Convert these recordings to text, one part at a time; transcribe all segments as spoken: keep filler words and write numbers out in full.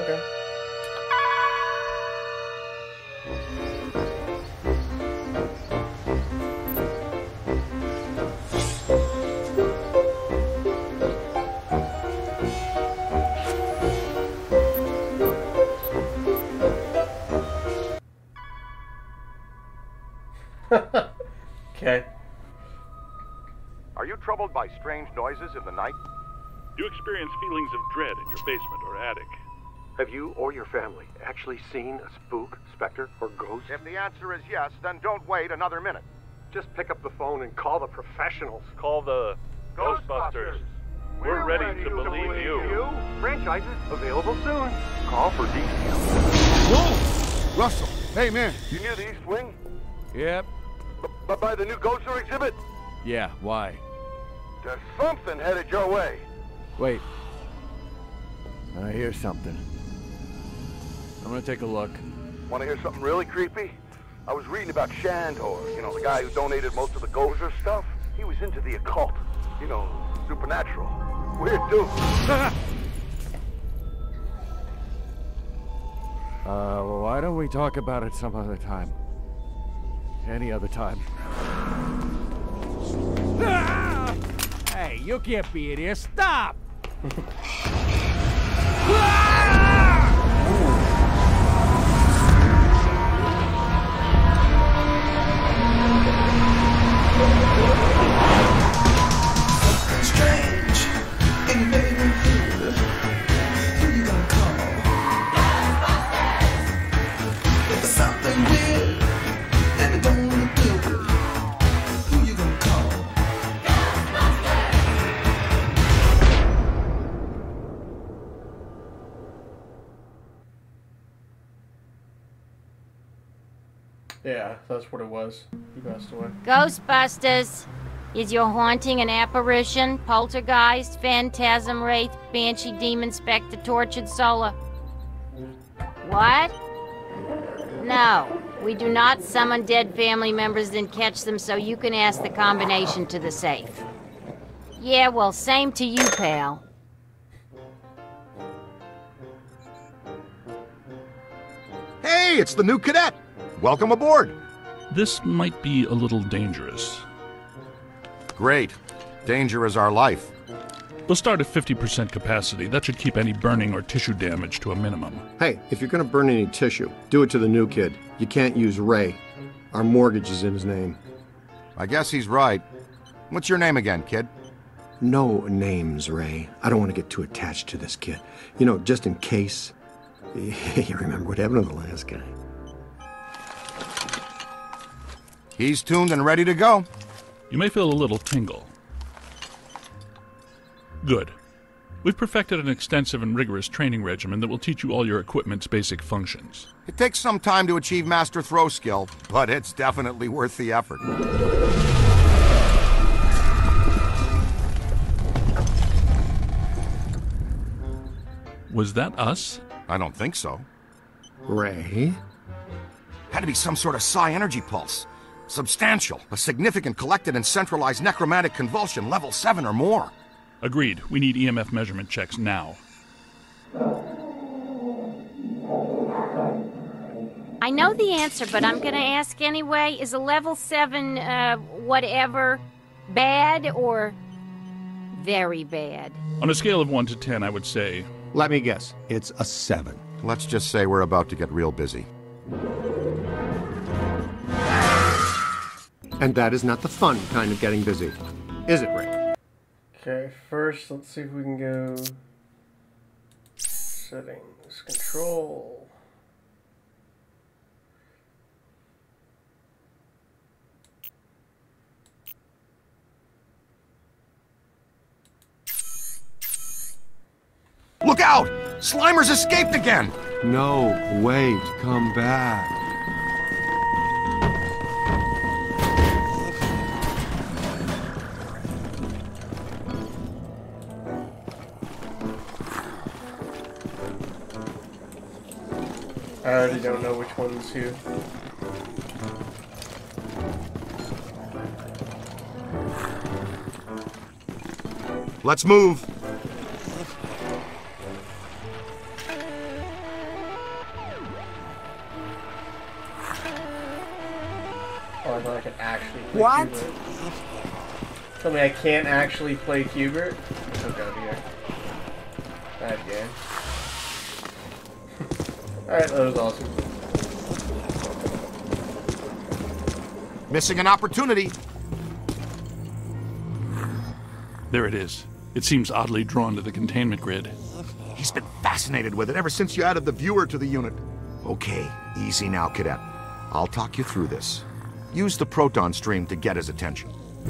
Okay. Okay. Are you troubled by strange noises in the night? Do you experience feelings of dread in your basement or attic? Have you or your family actually seen a spook, specter, or ghost? If the answer is yes, then don't wait another minute. Just pick up the phone and call the professionals. Call the Ghostbusters. We're, We're ready, ready to, to believe, believe you. you. Franchises available soon. Call for details. Whoa! Russell, hey man. You near the East Wing? Yep. B by the new Ghoster exhibit? Yeah, why? There's something headed your way. Wait. I hear something. I'm gonna take a look. Want to hear something really creepy? I was reading about Shandor, you know, the guy who donated most of the Gozer stuff. He was into the occult, you know, supernatural. Weird dude. Uh, well, why don't we talk about it some other time? Any other time. Ah! Hey, you can't be in here. Stop! Something strange in your neighborhood. Who you gonna call? Ghostbusters! There's something weird and it don't look good. Who you gonna call? Yeah, that's what it was. He passed away. Ghostbusters. Is your haunting an apparition, poltergeist, phantasm, wraith, banshee, demon, spectre, tortured soul? What? No, we do not summon dead family members and catch them, so you can ask the combination to the safe. Yeah, well, same to you, pal. Hey, it's the new cadet. Welcome aboard. This might be a little dangerous. Great. Danger is our life. We'll start at fifty percent capacity. That should keep any burning or tissue damage to a minimum. Hey, if you're gonna burn any tissue, do it to the new kid. You can't use Ray. Our mortgage is in his name. I guess he's right. What's your name again, kid? No names, Ray. I don't want to get too attached to this kid. You know, just in case. You remember what happened to the last guy. He's tuned and ready to go. You may feel a little tingle. Good. We've perfected an extensive and rigorous training regimen that will teach you all your equipment's basic functions. It takes some time to achieve master throw skill, but it's definitely worth the effort. Was that us? I don't think so. Ray? Had to be some sort of psi energy pulse. Substantial. A significant collected and centralized necromantic convulsion, level seven or more. Agreed. We need E M F measurement checks now. I know the answer, but I'm gonna ask anyway. Is a level seven, uh, whatever, bad or very bad? On a scale of one to ten, I would say... Let me guess. It's a seven. Let's just say we're about to get real busy. And that is not the fun kind of getting busy. Is it, Ray? Okay, first let's see if we can go... Settings, control... Look out! Slimer's escaped again! No, wait, come back. I already don't know which one's who. Let's move. what? Cubert. Tell me I can't actually play Cubert? Oh god, here. Bad game. Alright, that was awesome. Missing an opportunity. There it is. It seems oddly drawn to the containment grid. He's been fascinated with it ever since you added the viewer to the unit. Okay, easy now, Cadet. I'll talk you through this. Use the proton stream to get his attention.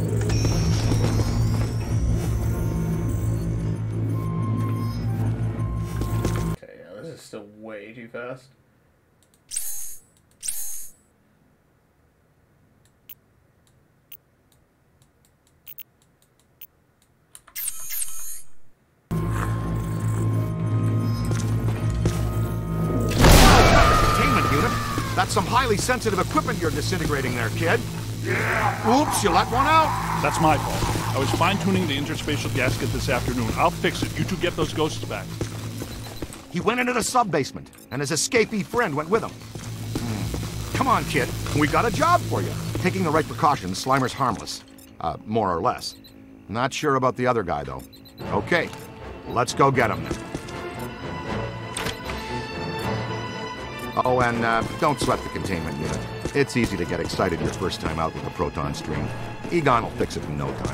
Okay, yeah, this is still way too fast. That's some highly sensitive equipment you're disintegrating there, kid. Yeah. Oops, you let one out. That's my fault. I was fine-tuning the interspatial gasket this afternoon. I'll fix it. You two get those ghosts back. He went into the sub-basement, and his escapee friend went with him. Hmm. Come on, kid. We got a job for you. Taking the right precautions, Slimer's harmless. Uh, more or less. Not sure about the other guy, though. Okay, let's go get him then. Oh, and uh, don't sweat the containment unit. It's easy to get excited your first time out with a proton stream. Egon will fix it in no time.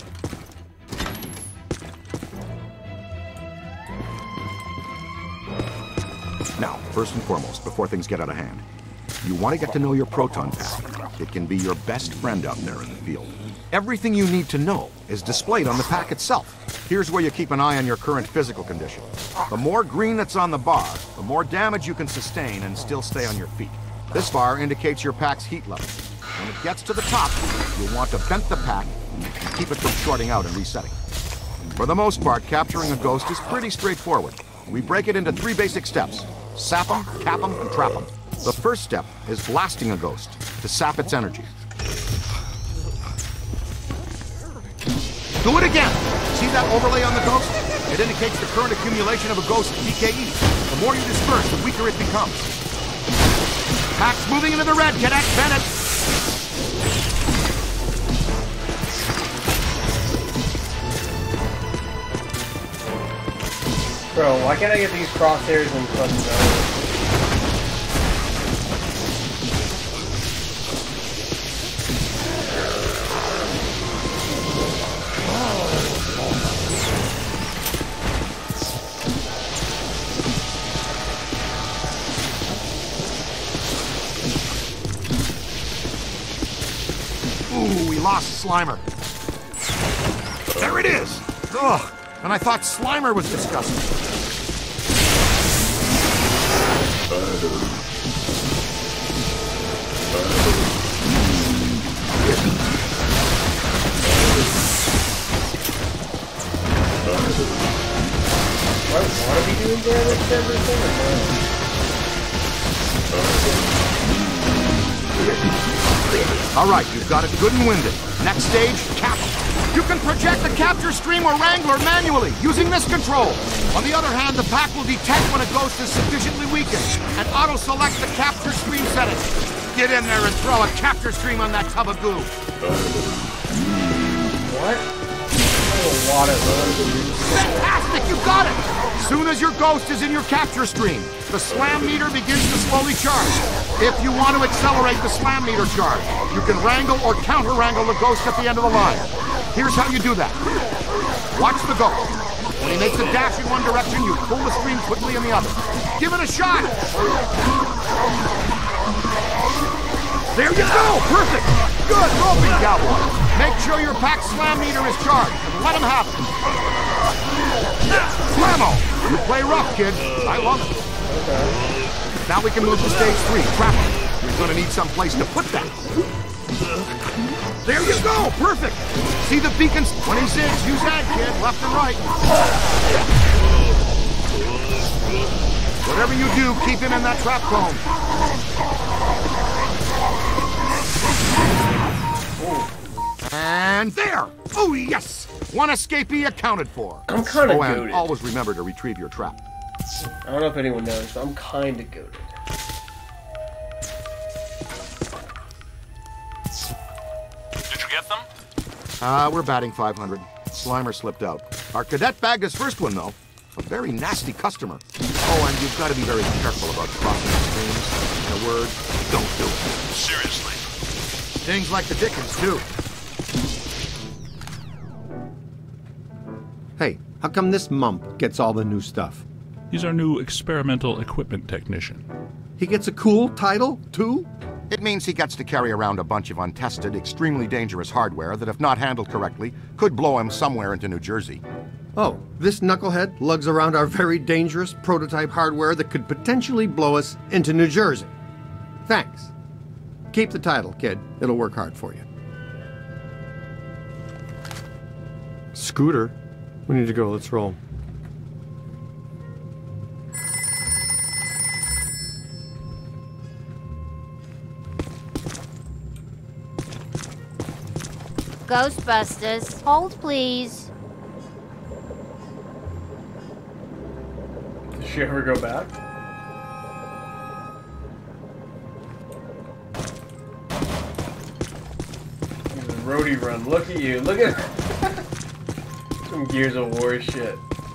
Now, first and foremost, before things get out of hand, you want to get to know your proton pack. It can be your best friend out there in the field. Everything you need to know is displayed on the pack itself. Here's where you keep an eye on your current physical condition. The more green that's on the bar, the more damage you can sustain and still stay on your feet. This bar indicates your pack's heat level. When it gets to the top, you'll want to vent the pack and keep it from shorting out and resetting. For the most part, capturing a ghost is pretty straightforward. We break it into three basic steps: sap them, cap them, and trap them. The first step is blasting a ghost to sap its energy. Do it again! See that overlay on the ghost? It indicates the current accumulation of a ghost's D K E. The more you disperse, the weaker it becomes. Pack's moving into the red, Cadet Bennett! Bro, why can't I get these crosshairs and buttons out? Ooh, we lost Slimer. There it is! Ugh, and I thought Slimer was disgusting. Do I want to be doing damage to everything or no? Alright, you've got it good and winded. Next stage, cap. You can project the capture stream or wrangler manually using this control. On the other hand, the pack will detect when a ghost is sufficiently weakened and auto-select the capture stream setting. Get in there and throw a capture stream on that tub of goo. What? A lot of Fantastic! You got it! Soon as your ghost is in your capture stream, the slam meter begins to slowly charge. If you want to accelerate the slam meter charge, you can wrangle or counter-wrangle the ghost at the end of the line. Here's how you do that. Watch the ghost. When he makes a dash in one direction, you pull the stream quickly in the other. Give it a shot! There you go! Perfect! Good! Go, big cowboy! Make sure your pack slam meter is charged, and let him have it. Slammo! You play rough, kid. I love it. Okay. Now we can move to stage three, trap him. You're gonna need some place to put that. There you go! Perfect! See the beacons? When he zigs, use that, kid, left and right. Whatever you do, keep him in that trap cone. And there! Oh, yes! One escapee accounted for. I'm kind of oh, and goated. Always remember to retrieve your trap. I don't know if anyone knows, but I'm kind of goated. Ah, uh, we're batting five hundred. Slimer slipped out. Our cadet bagged his first one, though. A very nasty customer. Oh, and you've got to be very careful about crossing streams. In a word, don't do it. Seriously. Things like the Dickens, too. Hey, how come this mump gets all the new stuff? He's our new experimental equipment technician. He gets a cool title, too? It means he gets to carry around a bunch of untested, extremely dangerous hardware that, if not handled correctly, could blow him somewhere into New Jersey. Oh, this knucklehead lugs around our very dangerous prototype hardware that could potentially blow us into New Jersey. Thanks. Keep the title, kid. It'll work hard for you. Scooter, we need to go. Let's roll. Ghostbusters, hold please. Did she ever go back? Roadie run. Look at you. Look at some Gears of War shit.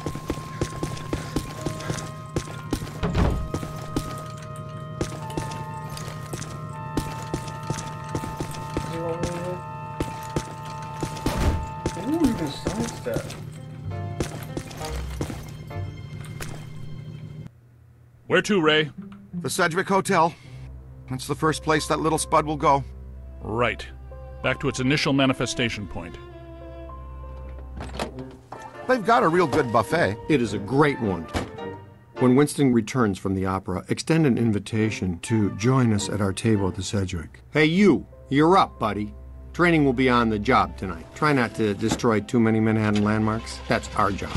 Ooh, you can sidestep. Where to, Ray? The Sedgwick Hotel. That's the first place that little spud will go. Right. Back to its initial manifestation point. They've got a real good buffet. It is a great one. When Winston returns from the opera, extend an invitation to join us at our table at the Sedgwick. Hey, you! You're up, buddy. Training will be on the job tonight. Try not to destroy too many Manhattan landmarks. That's our job.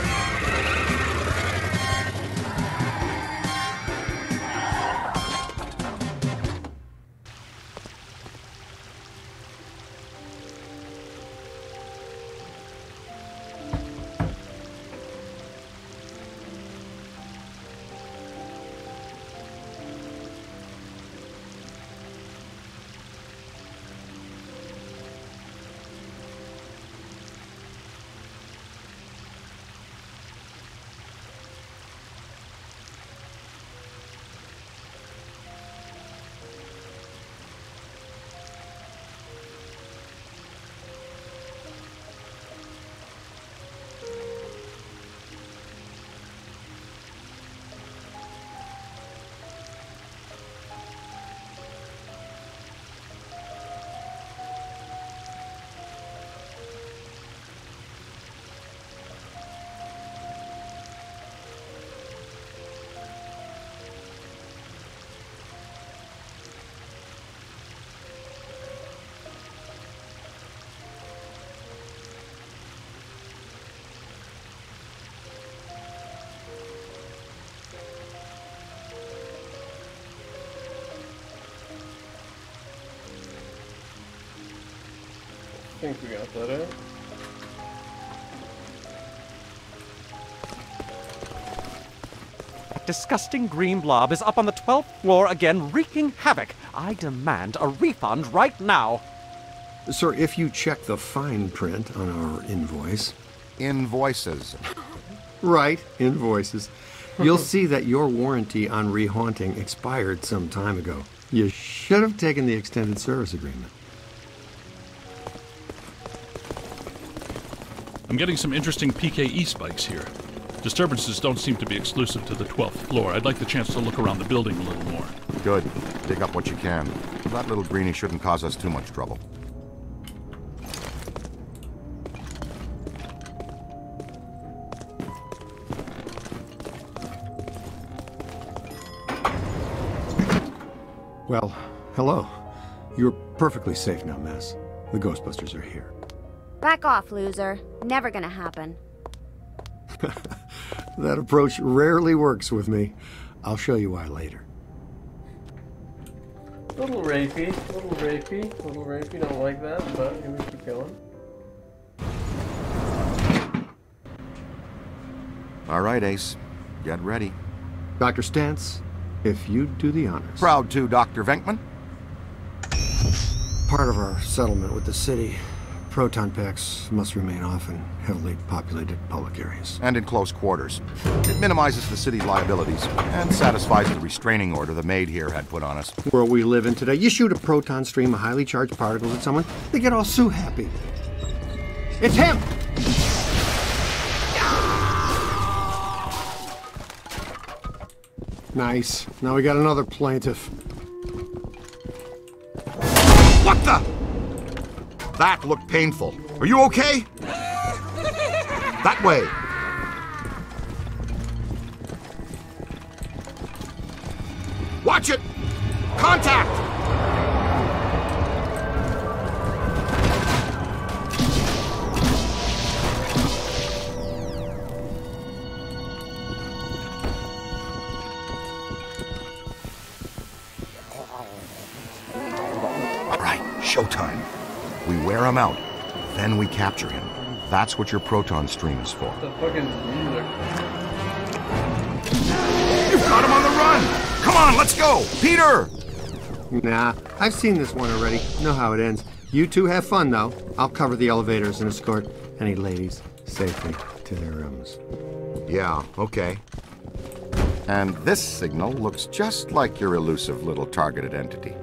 I think we got that out. That disgusting green blob is up on the twelfth floor again, wreaking havoc. I demand a refund right now. Sir, if you check the fine print on our invoice... Invoices. Right, invoices. You'll see that your warranty on rehaunting expired some time ago. You should have taken the extended service agreement. I'm getting some interesting P K E spikes here. Disturbances don't seem to be exclusive to the twelfth floor. I'd like the chance to look around the building a little more. Good. Dig up what you can. That little greenie shouldn't cause us too much trouble. Well, hello. You're perfectly safe now, Miss. The Ghostbusters are here. Back off, loser. Never gonna happen. That approach rarely works with me. I'll show you why later. Little rapey, little rapey, little rapey. Don't like that, but here we keep going. All right, Ace. Get ready. Doctor Stantz, if you'd do the honors. Proud to, Doctor Venkman. Part of our settlement with the city Proton packs must remain off in heavily populated public areas. And in close quarters. It minimizes the city's liabilities and satisfies the restraining order the maid here had put on us. The world we live in today, you shoot a proton stream of highly charged particles at someone, they get all Sue happy. It's him! Nice. Now we got another plaintiff. What the? That looked painful. Are you okay? That way. Watch it! Contact! All right, showtime. We wear him out, then we capture him. That's what your proton stream is for. The fuck is music? You've got him on the run! Come on, let's go! Peter! Nah, I've seen this one already. Know how it ends. You two have fun, though. I'll cover the elevators and escort any ladies safely to their rooms. Yeah, okay. And this signal looks just like your elusive little targeted entity.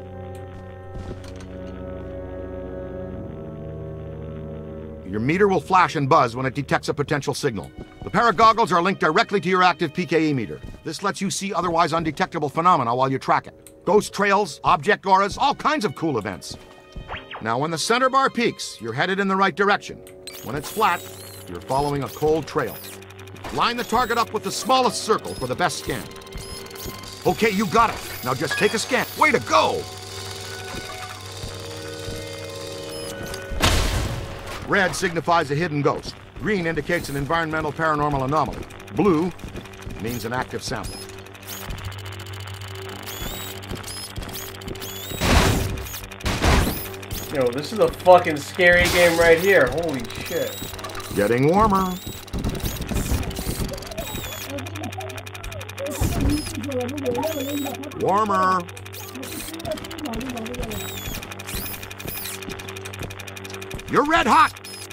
Your meter will flash and buzz when it detects a potential signal. The pair of goggles are linked directly to your active P K E meter. This lets you see otherwise undetectable phenomena while you track it. Ghost trails, object auras, all kinds of cool events. Now, when the center bar peaks, you're headed in the right direction. When it's flat, you're following a cold trail. Line the target up with the smallest circle for the best scan. Okay, you got it. Now just take a scan. Way to go! Red signifies a hidden ghost. Green indicates an environmental paranormal anomaly. Blue means an active sample. Yo, this is a fucking scary game right here. Holy shit. Getting warmer. Warmer. You're red hot!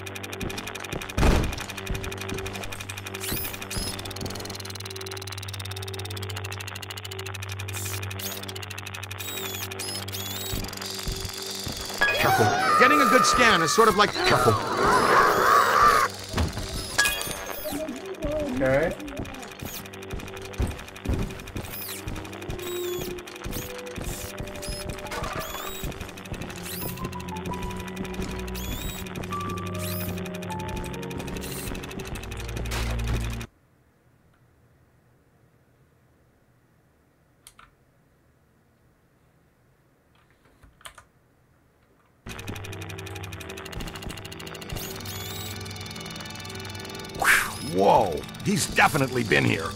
Careful. Getting a good scan is sort of like careful. Okay. Whoa, he's definitely been here.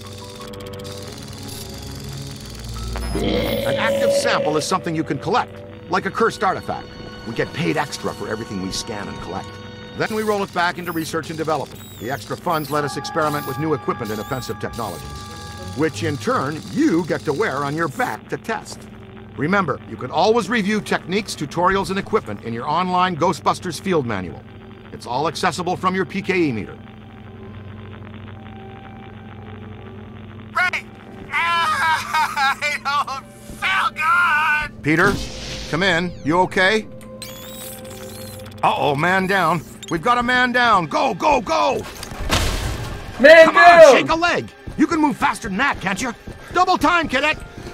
An active sample is something you can collect, like a cursed artifact. We get paid extra for everything we scan and collect. Then we roll it back into research and development. The extra funds let us experiment with new equipment and offensive technologies, which in turn you get to wear on your back to test. Remember, you can always review techniques, tutorials, and equipment in your online Ghostbusters field manual. It's all accessible from your P K E meter. Great! I don't feel good! Peter, come in. You okay? Uh-oh, man down. We've got a man down. Go, go, go! Man Come down! on, shake a leg. You can move faster than that, can't you? Double time, cadet!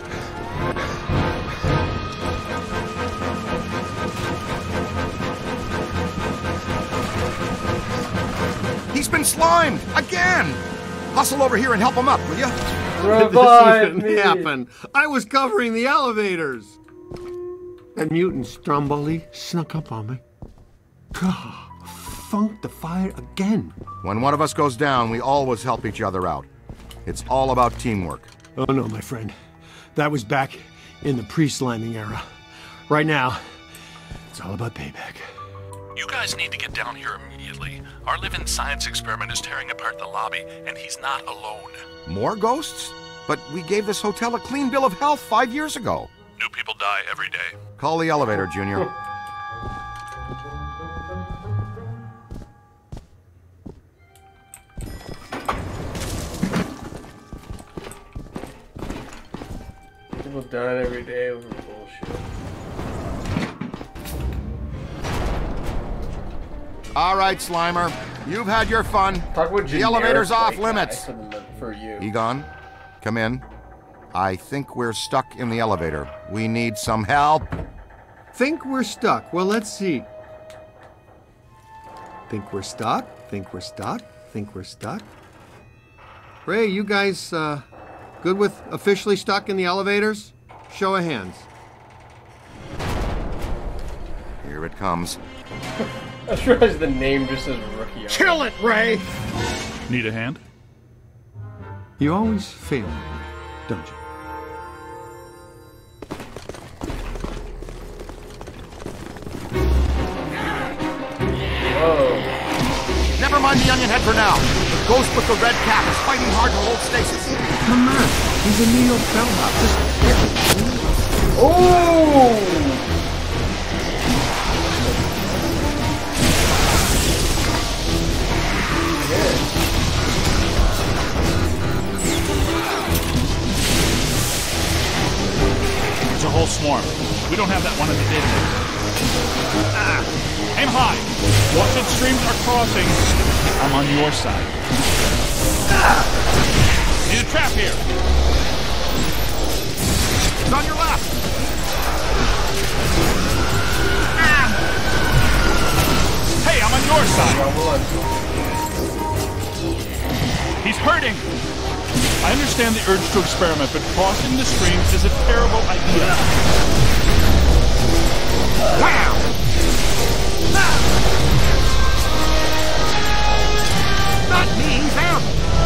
He's been slimed! Again! Hustle over here and help him up, will you? Revive this me! didn't happen. I was covering the elevators. That mutant Stromboli snuck up on me. God, funked the fire again. When one of us goes down, we always help each other out. It's all about teamwork. Oh no, my friend. That was back in the pre-sliming era. Right now, it's all about payback. You guys need to get down here immediately. Our living science experiment is tearing apart the lobby, and he's not alone. More ghosts? But we gave this hotel a clean bill of health five years ago. New people die every day. Call the elevator, Junior. People dying every day over bullshit. All right, Slimer. You've had your fun. Talk about the elevator's off limits. For, the, for you. Egon, come in. I think we're stuck in the elevator. We need some help. Think we're stuck. Well, let's see. Think we're stuck? Think we're stuck? Think we're stuck? Ray, you guys uh, good with officially stuck in the elevators? Show of hands. Here it comes. I just realized the name just says rookie. Kill it, Ray! Need a hand? You always fail, don't you? Whoa. Never mind the onion head for now. The ghost with the red cap is fighting hard to hold stasis. Come on. He's a Neo bellhop. Just hit it. Oh! It's a whole swarm. We don't have that one in the database. Ah! Aim high! Once its streams are crossing, I'm on your side. Ah! Need a trap here! It's on your left! Ah! Hey, I'm on your side! He's hurting! I understand the urge to experiment, but crossing the streams is a terrible idea. Wow! Not me, them!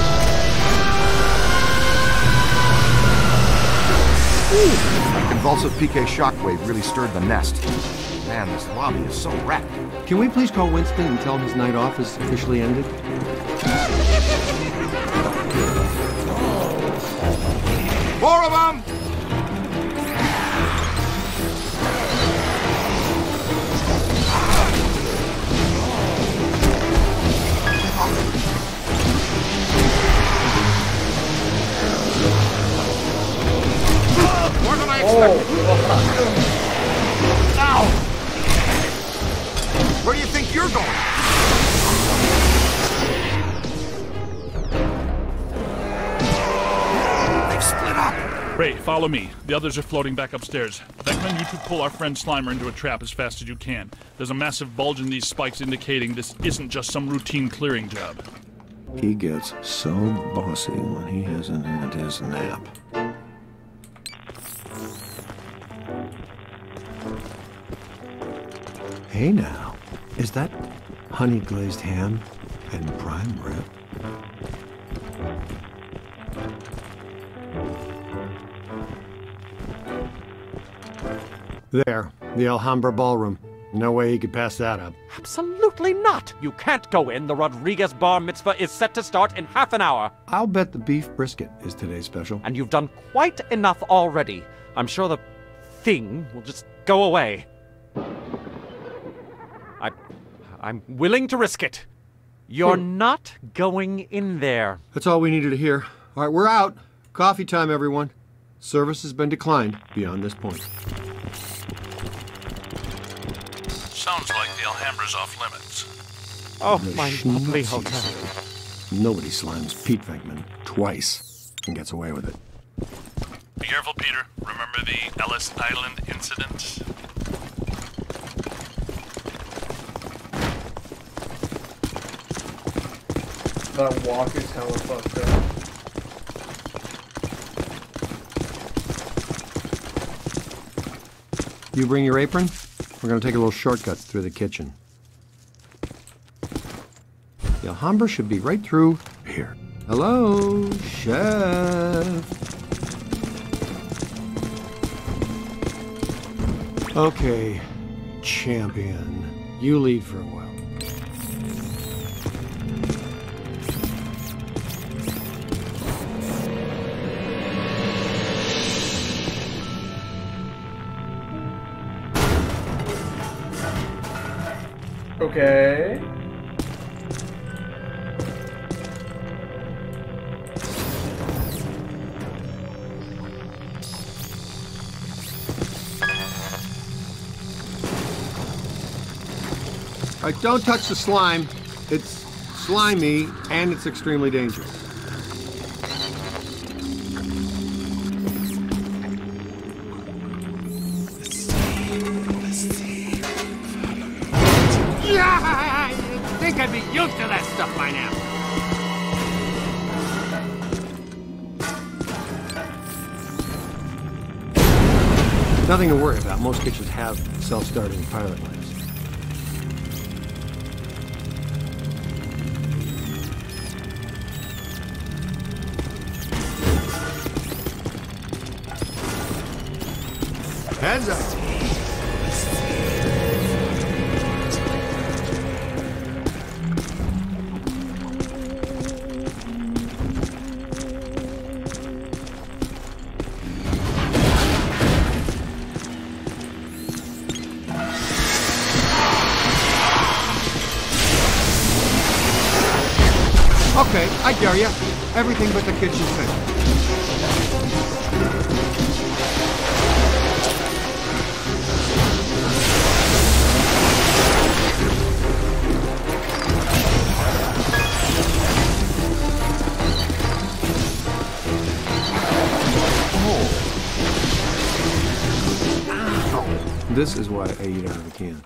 That convulsive P K shockwave really stirred the nest. Man, this lobby is so wrecked. Can we please call Winston and tell him his night off is officially ended? Four of them! More than I expected. Oh. Ow! Where do you think you're going? They've split up. Ray, follow me. The others are floating back upstairs. Beckman, you two pull our friend Slimer into a trap as fast as you can. There's a massive bulge in these spikes indicating this isn't just some routine clearing job. He gets so bossy when he hasn't had his nap. Hey now, is that honey glazed ham and prime rib? There, the Alhambra Ballroom. No way he could pass that up. Absolutely not! You can't go in. The Rodriguez Bar Mitzvah is set to start in half an hour. I'll bet the beef brisket is today's special. And you've done quite enough already. I'm sure the thing will just go away. I, I'm willing to risk it. You're Hmm. not going in there. That's all we needed to hear. All right, we're out. Coffee time, everyone. Service has been declined beyond this point. Sounds like the Alhambra's off limits. Oh, The my lovely schnapsies. hotel. Nobody slimes Pete Venkman twice and gets away with it. Be careful, Peter. Remember the Ellis Island incident? That walk is hella fucked up. You bring your apron? We're going to take a little shortcut through the kitchen. The Alhambra should be right through here. Hello, chef. Okay, champion. You lead for a while. Okay. All right, don't touch the slime. It's slimy, and it's extremely dangerous. Yeah, you'd think I'd be used to that stuff by now. Nothing to worry about. Most kitchens have self-starting pilot lights. Heads up. Okay, I dare you. Everything but the kitchen sink. Oh. This is why I eat out of the can.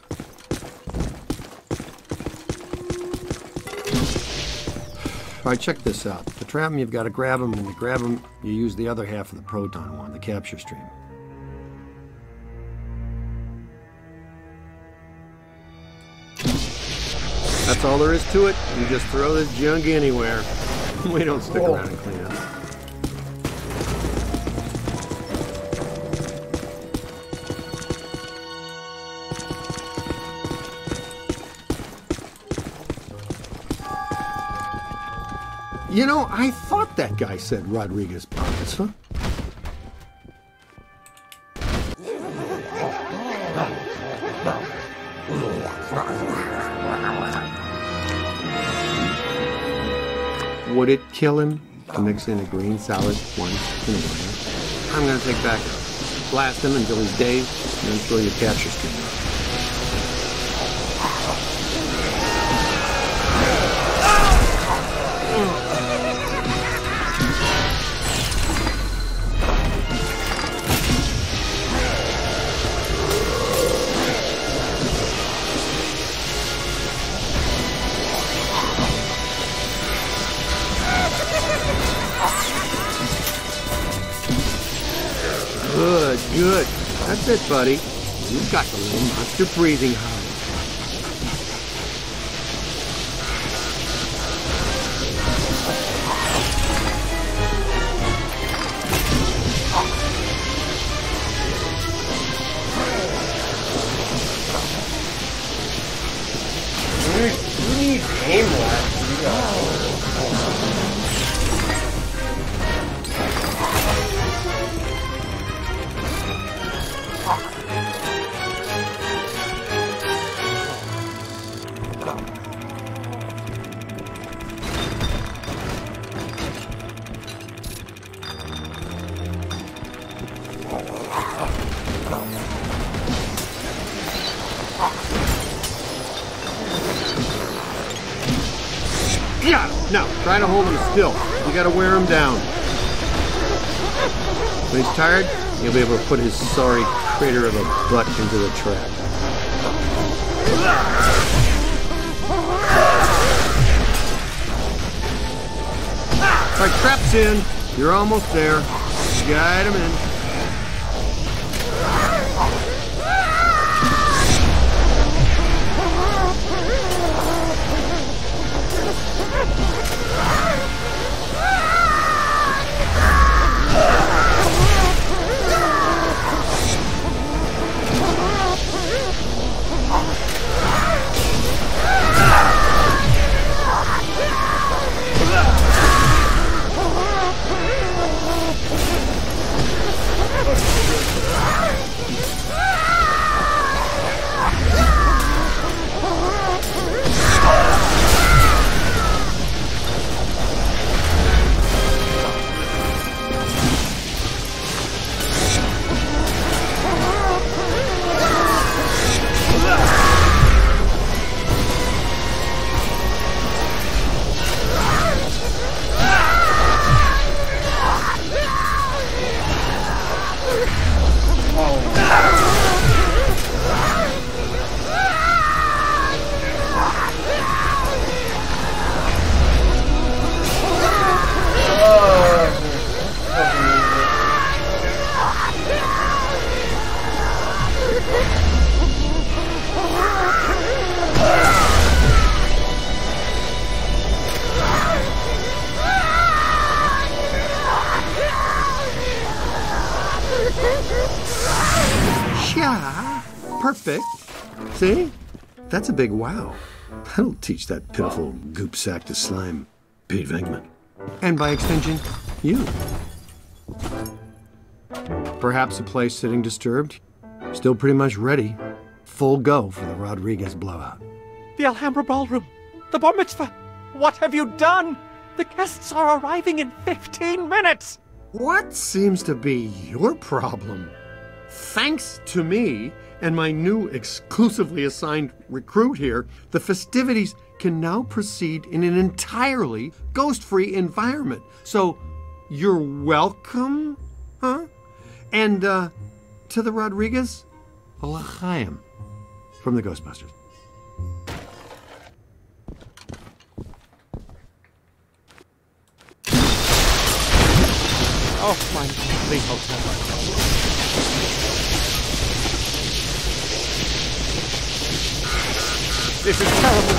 All right, check this out. To trap them, you've got to grab them, and to grab them, you use the other half of the proton one, the capture stream. That's all there is to it. You just throw this junk anywhere. We don't stick around and clean up. You know, I thought that guy said Rodriguez pockets, huh? Would it kill him to mix in a green salad once in a while? I'm gonna take back, blast him until he's dazed, and then throw your capture stream. Good, good. That's it, buddy. You've got the little monster breathing hole. Who needs aim left? Yeah, no, try to hold him still. You gotta wear him down. When he's tired, you'll be able to put his sorry crater of a butt into the trap. All right, trap's in. You're almost there. Guide him in. Perfect. See? That's a big wow. That'll teach that pitiful goop sack to slime Pete Venkman. And by extension, you. Perhaps a place sitting disturbed. Still pretty much ready. Full go for the Rodriguez blowout. The Alhambra Ballroom. The bar mitzvah. What have you done? The guests are arriving in fifteen minutes. What seems to be your problem? Thanks to me and my new exclusively assigned recruit here, the festivities can now proceed in an entirely ghost-free environment. So, you're welcome, huh? And, uh, to the Rodriguez, a l'chaim from the Ghostbusters. Oh, my please, hotel. This is terrible.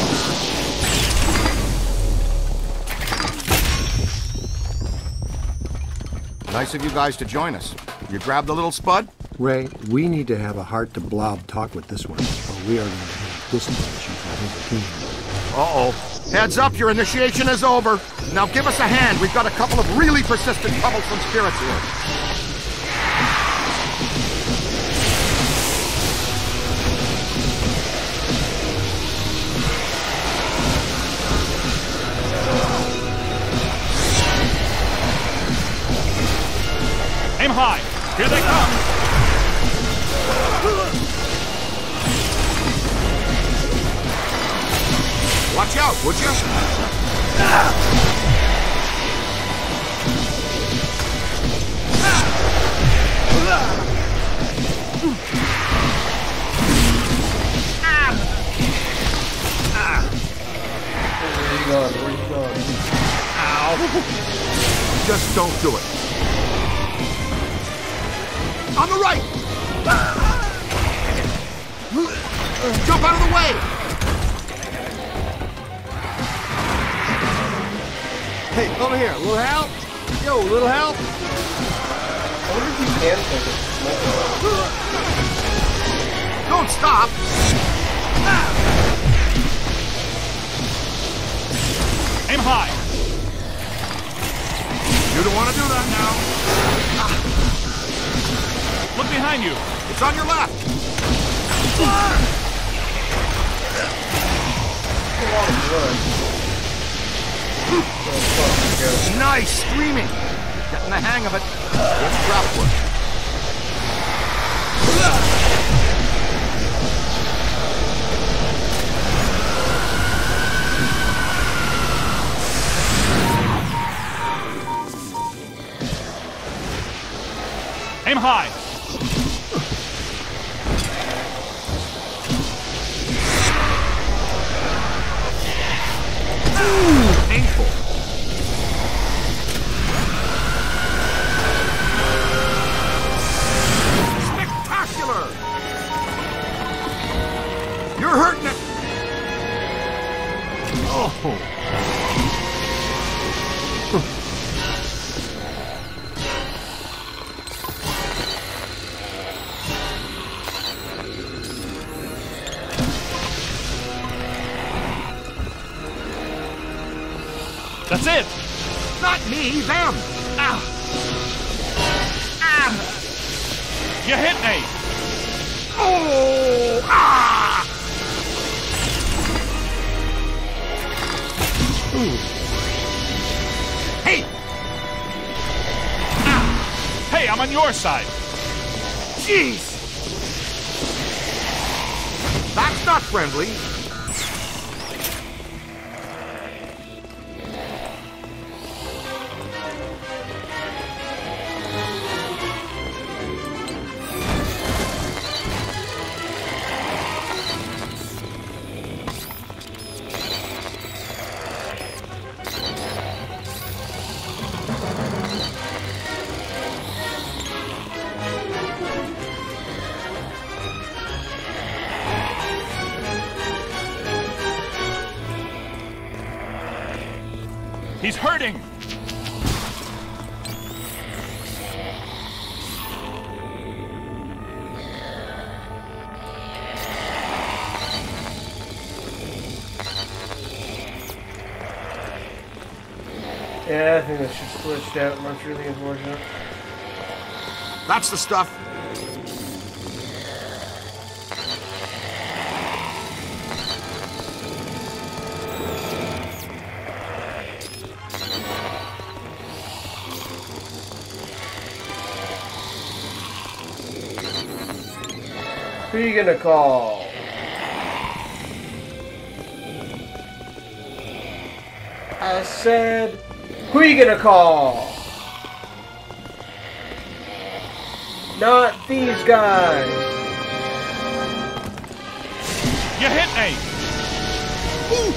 Nice of you guys to join us. You grabbed the little spud? Ray, we need to have a heart-to-blob talk with this one, or we are going to have disinformation from his opinion. Uh-oh. Heads up, your initiation is over. Now give us a hand. We've got a couple of really persistent, troublesome spirits here. Aim high. Here they come. Watch out, would you? Where are you going? Where are you going? Ow. Just don't do it. On the right! Jump out of the way! Hey, over here. A little help? Yo, a little help? I wonder if you can think of Don't stop! Aim high. You don't want to do that now. Look behind you. It's on your left. Nice screaming. Getting the hang of it. Good trap work. Aim high. Ooh, painful. Spectacular. You're hurting it. Oh. That's it! Not me, them! Ah. Ah. You hit me! Oh! Ah! Ooh. Hey! Ah. Hey, I'm on your side! Jeez! That's not friendly. He's hurting! Yeah, I think that's just glitched out, and that's really unfortunate. That's the stuff. Who are you gonna call? I said, who are you gonna call? Not these guys. You hit me. Ooh.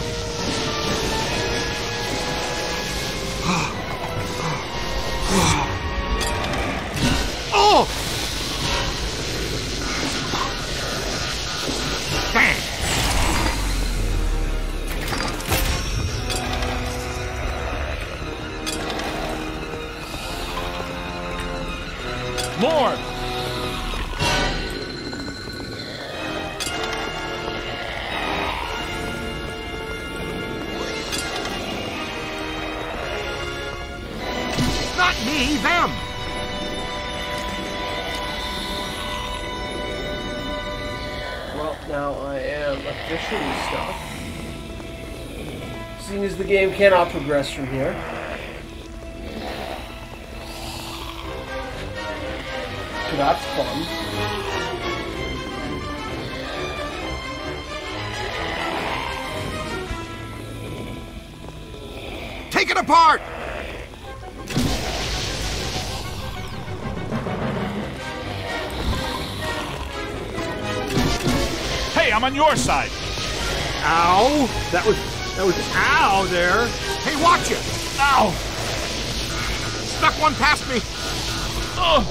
Oh! More! Not me, them! Well, now I am officially stuck. Seeing as the game cannot progress from here. So that's fun. Take it apart! Hey, I'm on your side. Ow! That was that was ow there. Hey, watch it! Ow! Snuck one past me. Ugh!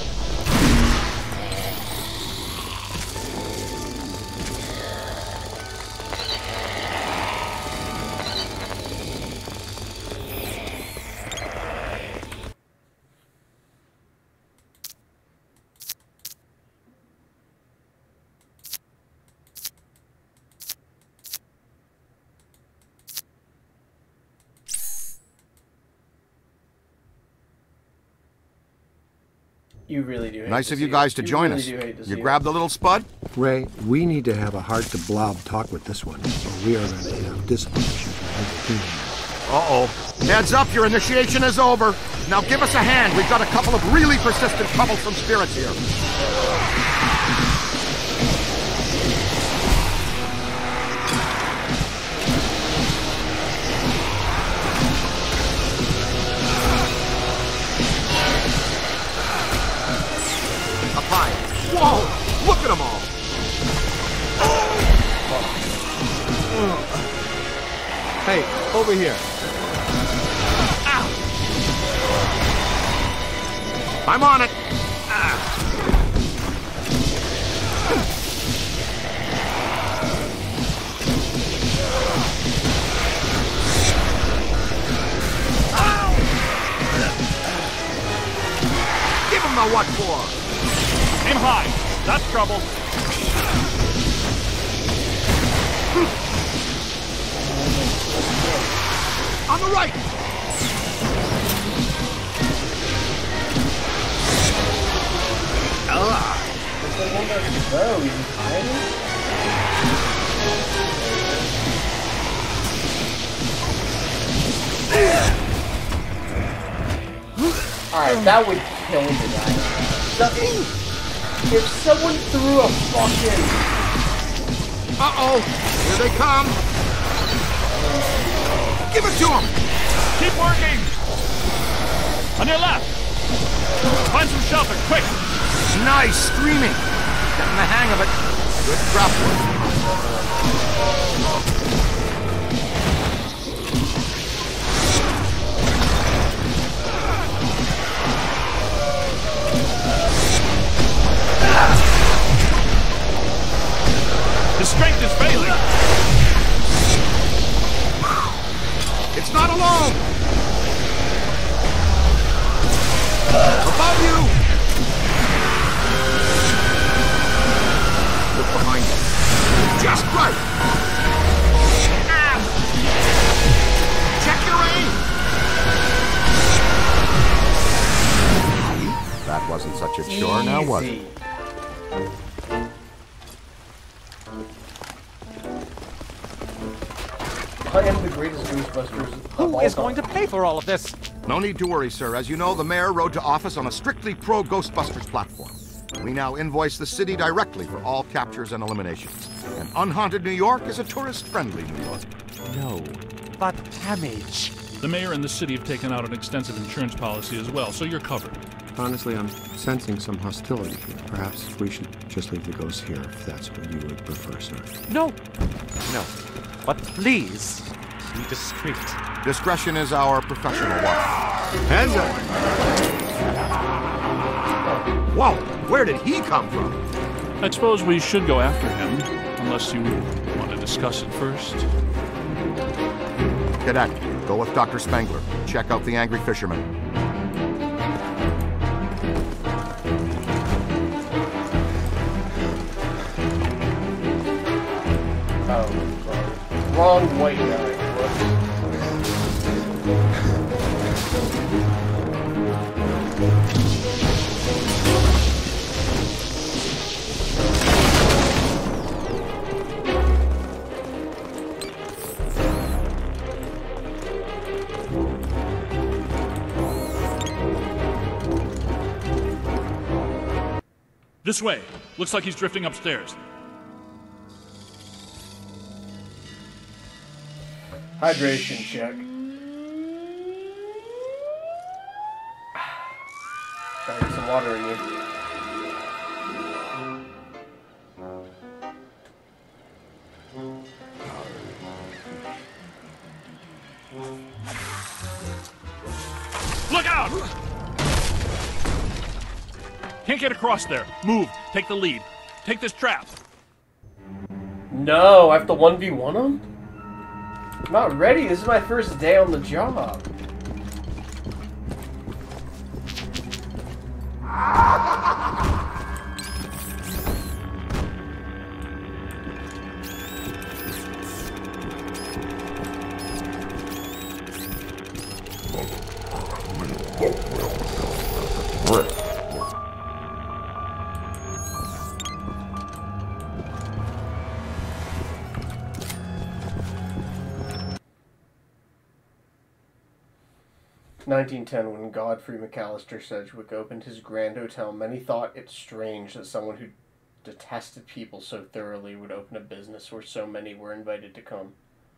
You really do hate Nice to of you see guys it. to You join really us. do hate to see You it. grab the little spud? Ray, we need to have a heart-to-blob talk with this one, or we are going to have discipline issues with the team. Uh-oh. Heads up, your initiation is over. Now give us a hand. We've got a couple of really persistent, troublesome spirits here. Up high. Whoa! Look at them all! Hey, over here. I'm on it. Ah. Give him the what for? Aim high. That's trouble. On the right. It's like one that's low, he's hiding? Alright, that would kill the guy. So, if someone threw a fucking... Uh-oh! Here they come! Give it to him! Keep working! On your left! Find some shelter, quick! Nice screaming! Getting the hang of it. Good trap work. His strength is failing! It's not alone! Above you! Look behind you. Just right! Ah. Check your aim! Sure, now what? Easy. I am the greatest Ghostbusters of Who all is time. going to pay for all of this? No need to worry, sir. As you know, the mayor rode to office on a strictly pro-Ghostbusters platform. We now invoice the city directly for all captures and eliminations. And unhaunted New York is a tourist-friendly New York. No, but damage. The mayor and the city have taken out an extensive insurance policy as well, so you're covered. Honestly, I'm sensing some hostility here. Perhaps we should just leave the ghosts here, if that's what you would prefer, sir. No. No. But please, be discreet. Discretion is our professional watch. Hands up! Whoa! Where did he come from? I suppose we should go after him, unless you want to discuss it first. Cadet, go with Doctor Spangler. Check out the angry fisherman. Oh, wrong white guy. This way. Looks like he's drifting upstairs. Hydration check. Try to get some water in you. Look out! Can't get across there. Move. Take the lead. Take this trap. No, I have to one v one him? I'm not ready. This is my first day on the job. nineteen ten, when Godfrey McAllister Sedgwick opened his Grand Hotel, many thought it strange that someone who detested people so thoroughly would open a business where so many were invited to come.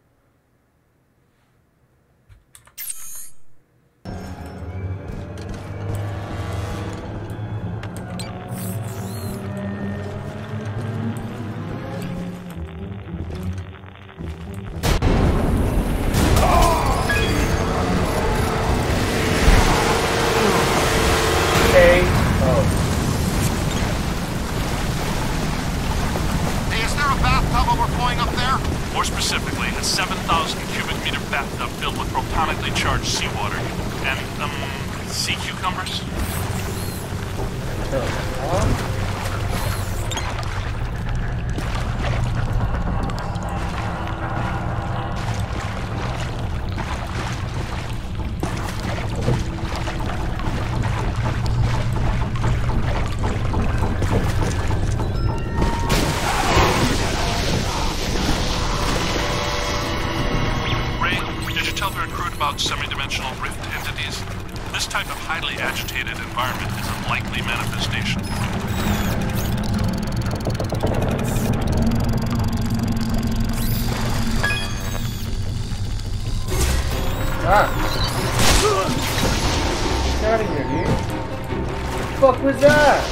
Specifically, a seven thousand cubic meter bathtub filled with protonically charged seawater and, um, sea cucumbers. Semi-dimensional rift entities. This type of highly agitated environment is a likely manifestation. Ah! Get out of here, dude. What the fuck was that?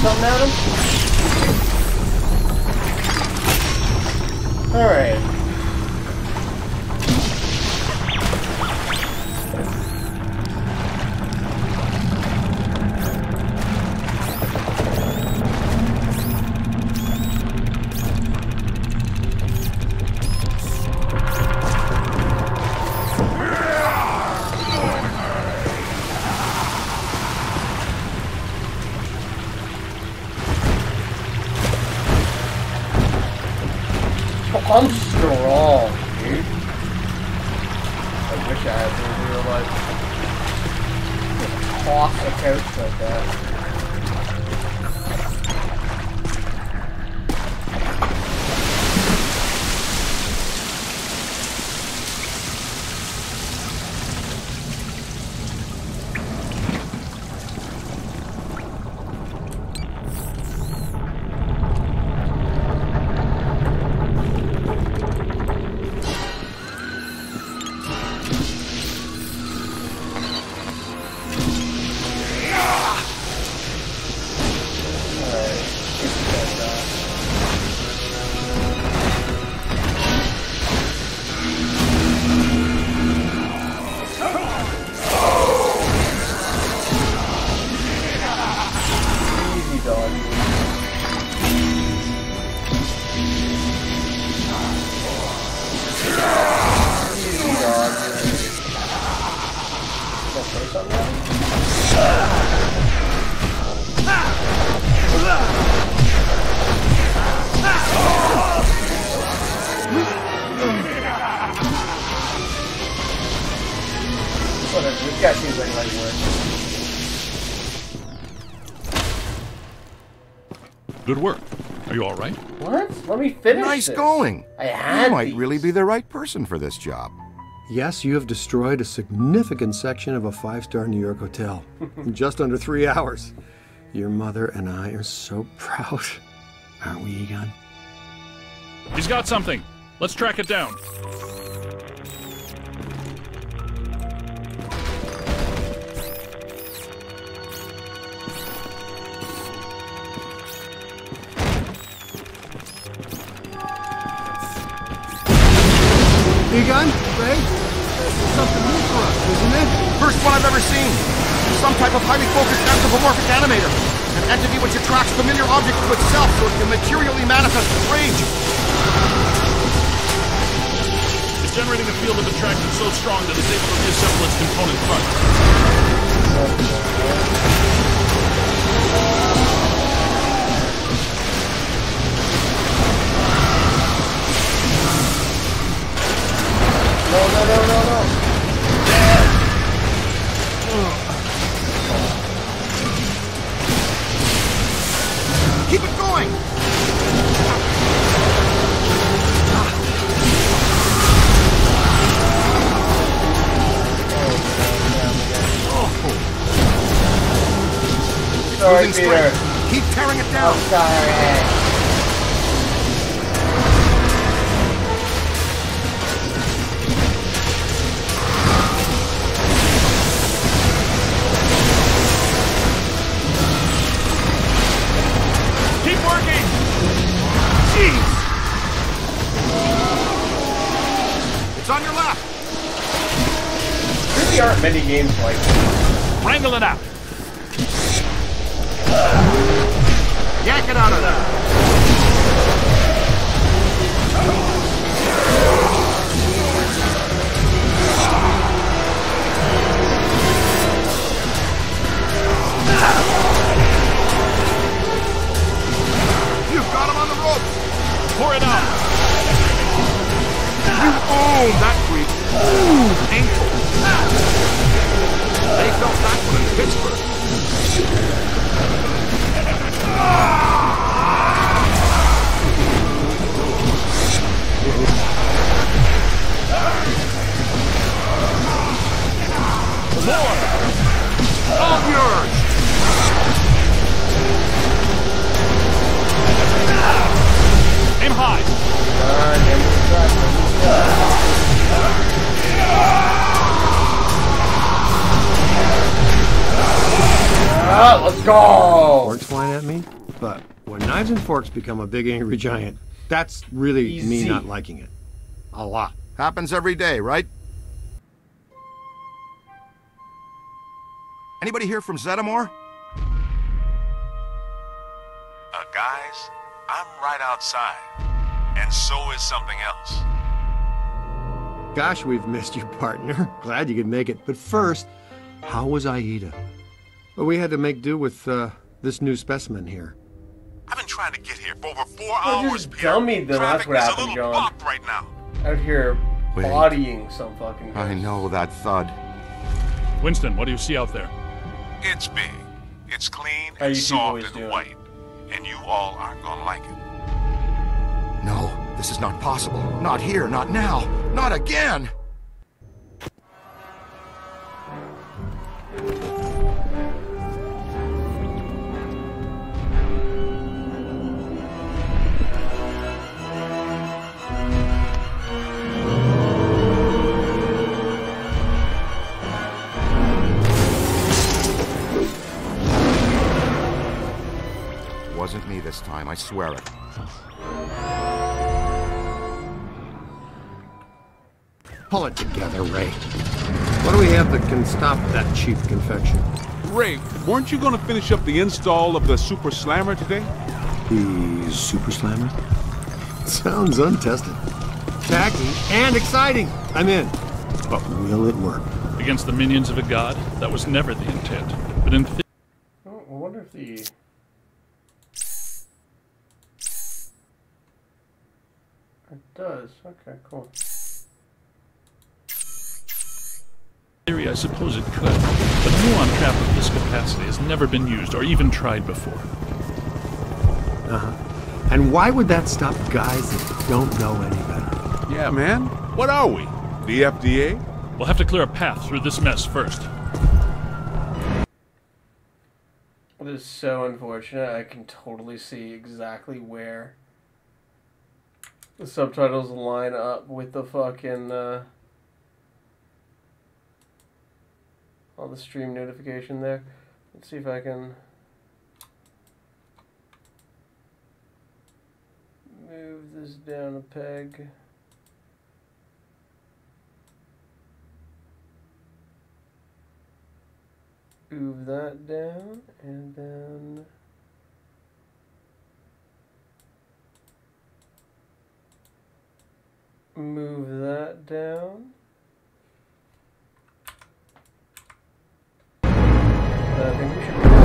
something at him? Alright. I'm strong, dude. I wish I had been in real life. Just toss a couch like that. This guy seems like light work. Good work. Are you all right? What? Let me finish Nice this. going. I had You might these. really be the right person for this job. Yes, you have destroyed a significant section of a five-star New York hotel in just under three hours. Your mother and I are so proud. Aren't we, Egon? He's got something. Let's track it down. Egon? Ray? This is something new for us, isn't it? First one I've ever seen. Some type of highly focused anthropomorphic animator. An entity which attracts familiar objects to itself so it can materially manifest its rage. It's generating a field of attraction so strong that it's able to reassemble its component parts. No, no, no, no, no. Keep it going! Sorry, Losing Peter. strength. Keep tearing it down. I'm sorry. It's on your left. Really aren't many games like this. Wrangle it out. Yank it out of there. You've got him on the ropes. Pour it out. You own that creep. Ooh, ankle. They felt that one in Pittsburgh. More. All yours. Aim high. Uh, aim high. shot. Let's go. Forks flying at me, but when knives and forks become a big angry giant, that's really Easy. me not liking it. A lot. Happens every day, right? Anybody here from Zetamore? Uh, guys, I'm right outside. And so is something else. Gosh, we've missed you, partner. Glad you could make it. But first, how was Aida? Well, we had to make do with uh, this new specimen here. I've been trying to get here for over four Well, hours, just Peter. dummy, then that's Traffic what is a happened, little John. blocked right now. Out here Wait. bodying some fucking ghost. I know that thud. Winston, what do you see out there? It's big. It's clean How and you two soft boys and doing? white. And you all aren't gonna like it. No, this is not possible. Not here, not now, not again! Wasn't me this time, I swear it. Pull it together, Ray. What do we have that can stop that cheap confection? Ray, weren't you gonna finish up the install of the Super Slammer today? The Super Slammer? Sounds untested. Tacky and exciting. I'm in. But will it work? Against the minions of a god? That was never the intent. But in theory... Oh, I wonder if the... It does. Okay, cool. theory, I suppose it could. But a muon trap of this capacity has never been used or even tried before. Uh-huh. And why would that stop guys that don't know any better? Yeah, man. What are we? The F D A? We'll have to clear a path through this mess first. It is so unfortunate. I can totally see exactly where the subtitles line up with the fucking, uh, all the stream notification there. Let's see if I can move this down a peg. Move that down, and then move that down. I think we should go.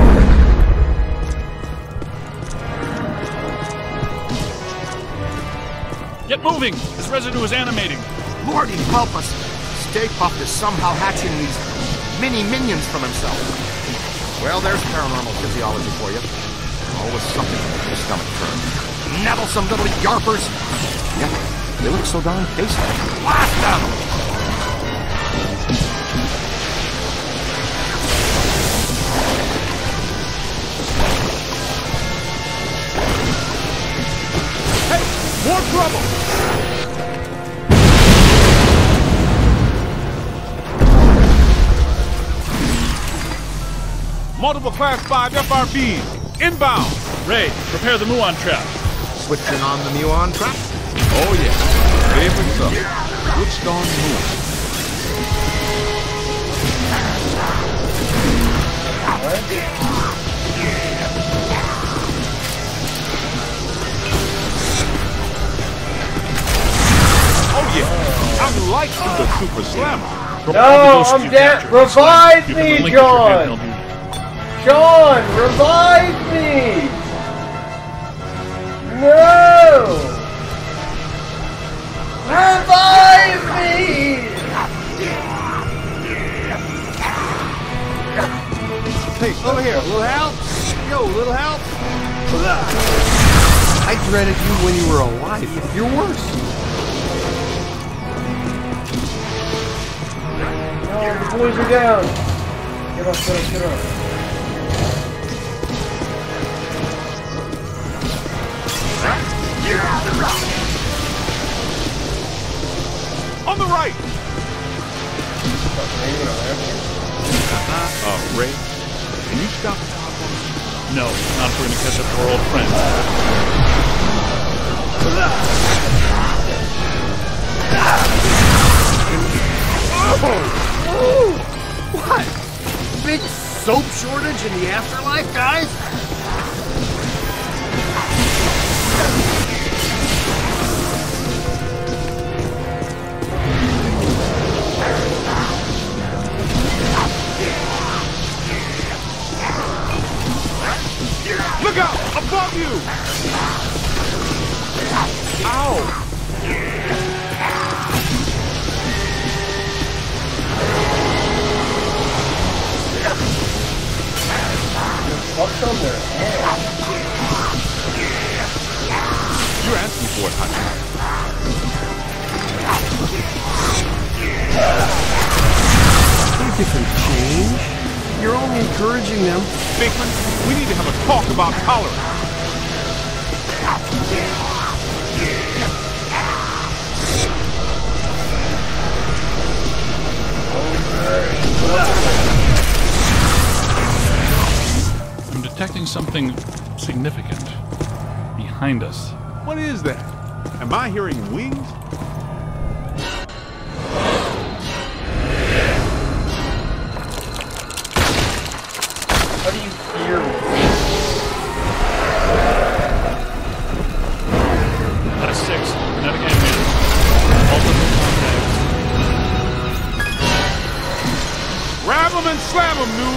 Get moving! This residue is animating. Lordy, help us! Stay Puft is somehow hatching these mini minions from himself. Well, there's paranormal physiology for you. Always something to make your stomach turn. Nettlesome little yarpers! Yeah, they look so darn tasty. Blast them! Hey! More trouble! Multiple Class five F R Bs, inbound! Ray, prepare the muon trap. Switching on the muon trap? Oh yeah, favorite stuff. Switched on muon. Oh yeah, I'm like the Super Slammer. No, I'm dead. Revive me, John! John, revive me! No! Revive me! Hey, over here, a little help? Yo, a little help? I dreaded you when you were alive. You're worse. No, the boys are down. Get up, get up, get up. On the right! Uh, Ray, can you stop No, not if we're gonna catch up to our old friends. What? Big soap shortage in the afterlife, guys? Look out! Above you! Ow! What's on their head? You're asking for it, honey. No different change. You're only encouraging them. Bateman, we need to have a talk about tolerance. I'm detecting something significant behind us. What is that? Am I hearing wings? How do you hear Out of six. Kinetic animators. Multiple contacts. Grab them and slam them, noob!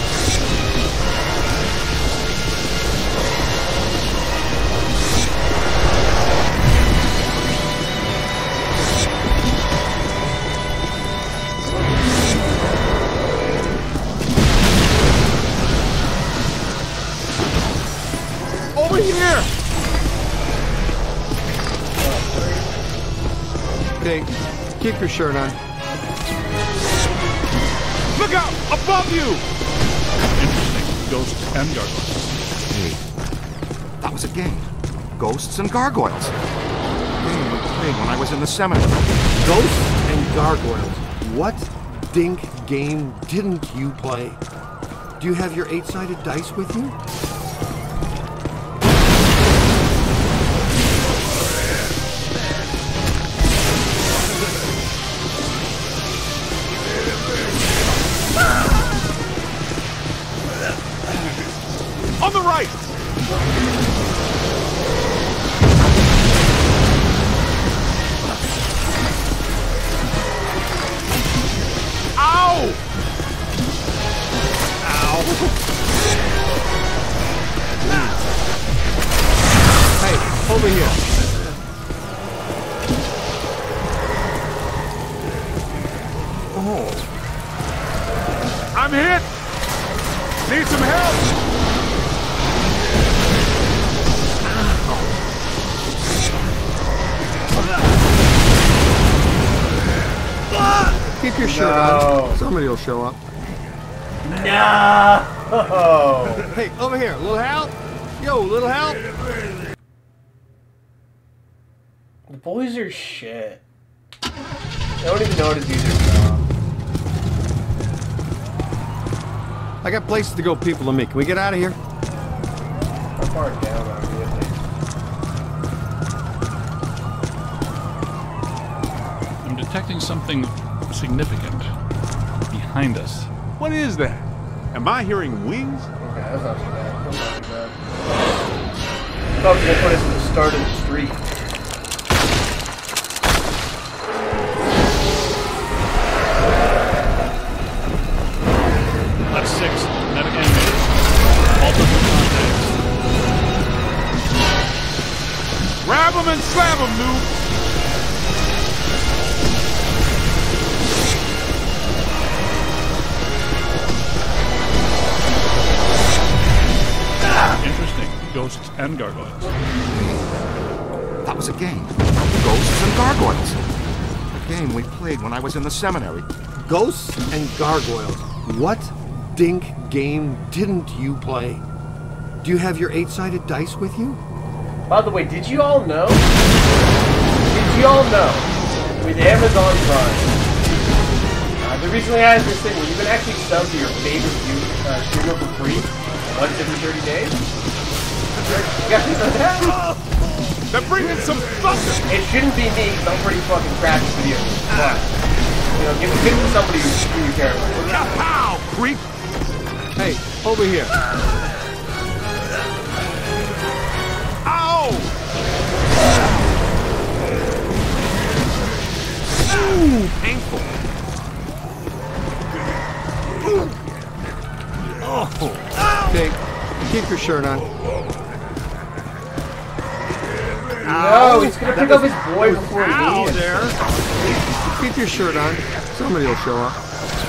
Over here! Okay, keep your shirt on. Look out! Above you! Interesting. Ghosts and gargoyles. Hey, that was a game. Ghosts and Gargoyles. A game we played when I was in the seminary. Ghosts and gargoyles. What dink game didn't you play? Do you have your eight-sided dice with you? On the right! Ow! Ow! Hey, over here. Oh. I'm hit! Need some help! Keep your shirt No. on. Somebody will show up. No! Hey, over here. Little help? Yo, little help? The boys are shit. They don't even know how to do their job. I got places to go, people to meet. Can we get out of here? How far down are we? I'm detecting something significant behind us. What is that? Am I hearing wings? Okay, that's not too bad. That's not too bad. I thought it was gonna put us at the start of the street. That's six. Kinetic animators. Multiple contacts. Grab them and slam them, noob! Interesting. Ghosts and gargoyles. That was a game. Ghosts and Gargoyles. A game we played when I was in the seminary. Ghosts and gargoyles. What dink game didn't you play? Do you have your eight-sided dice with you? By the way, did you all know? Did you all know? With Amazon Prime, uh, they recently had this thing where you can actually sub to your favorite view, uh, streamer for free. once every thirty days? You guys know that? They're bringing some thunder! It shouldn't be me, because I'm pretty fucking crappy video. But, you know, give, give it to somebody who you care about. Pow, creep! Hey, over here. Ow! Ooh, painful. Oh. Okay, keep your shirt on. No, he's gonna pick up his boy before he leaves. There. Keep your shirt on. Somebody will show up.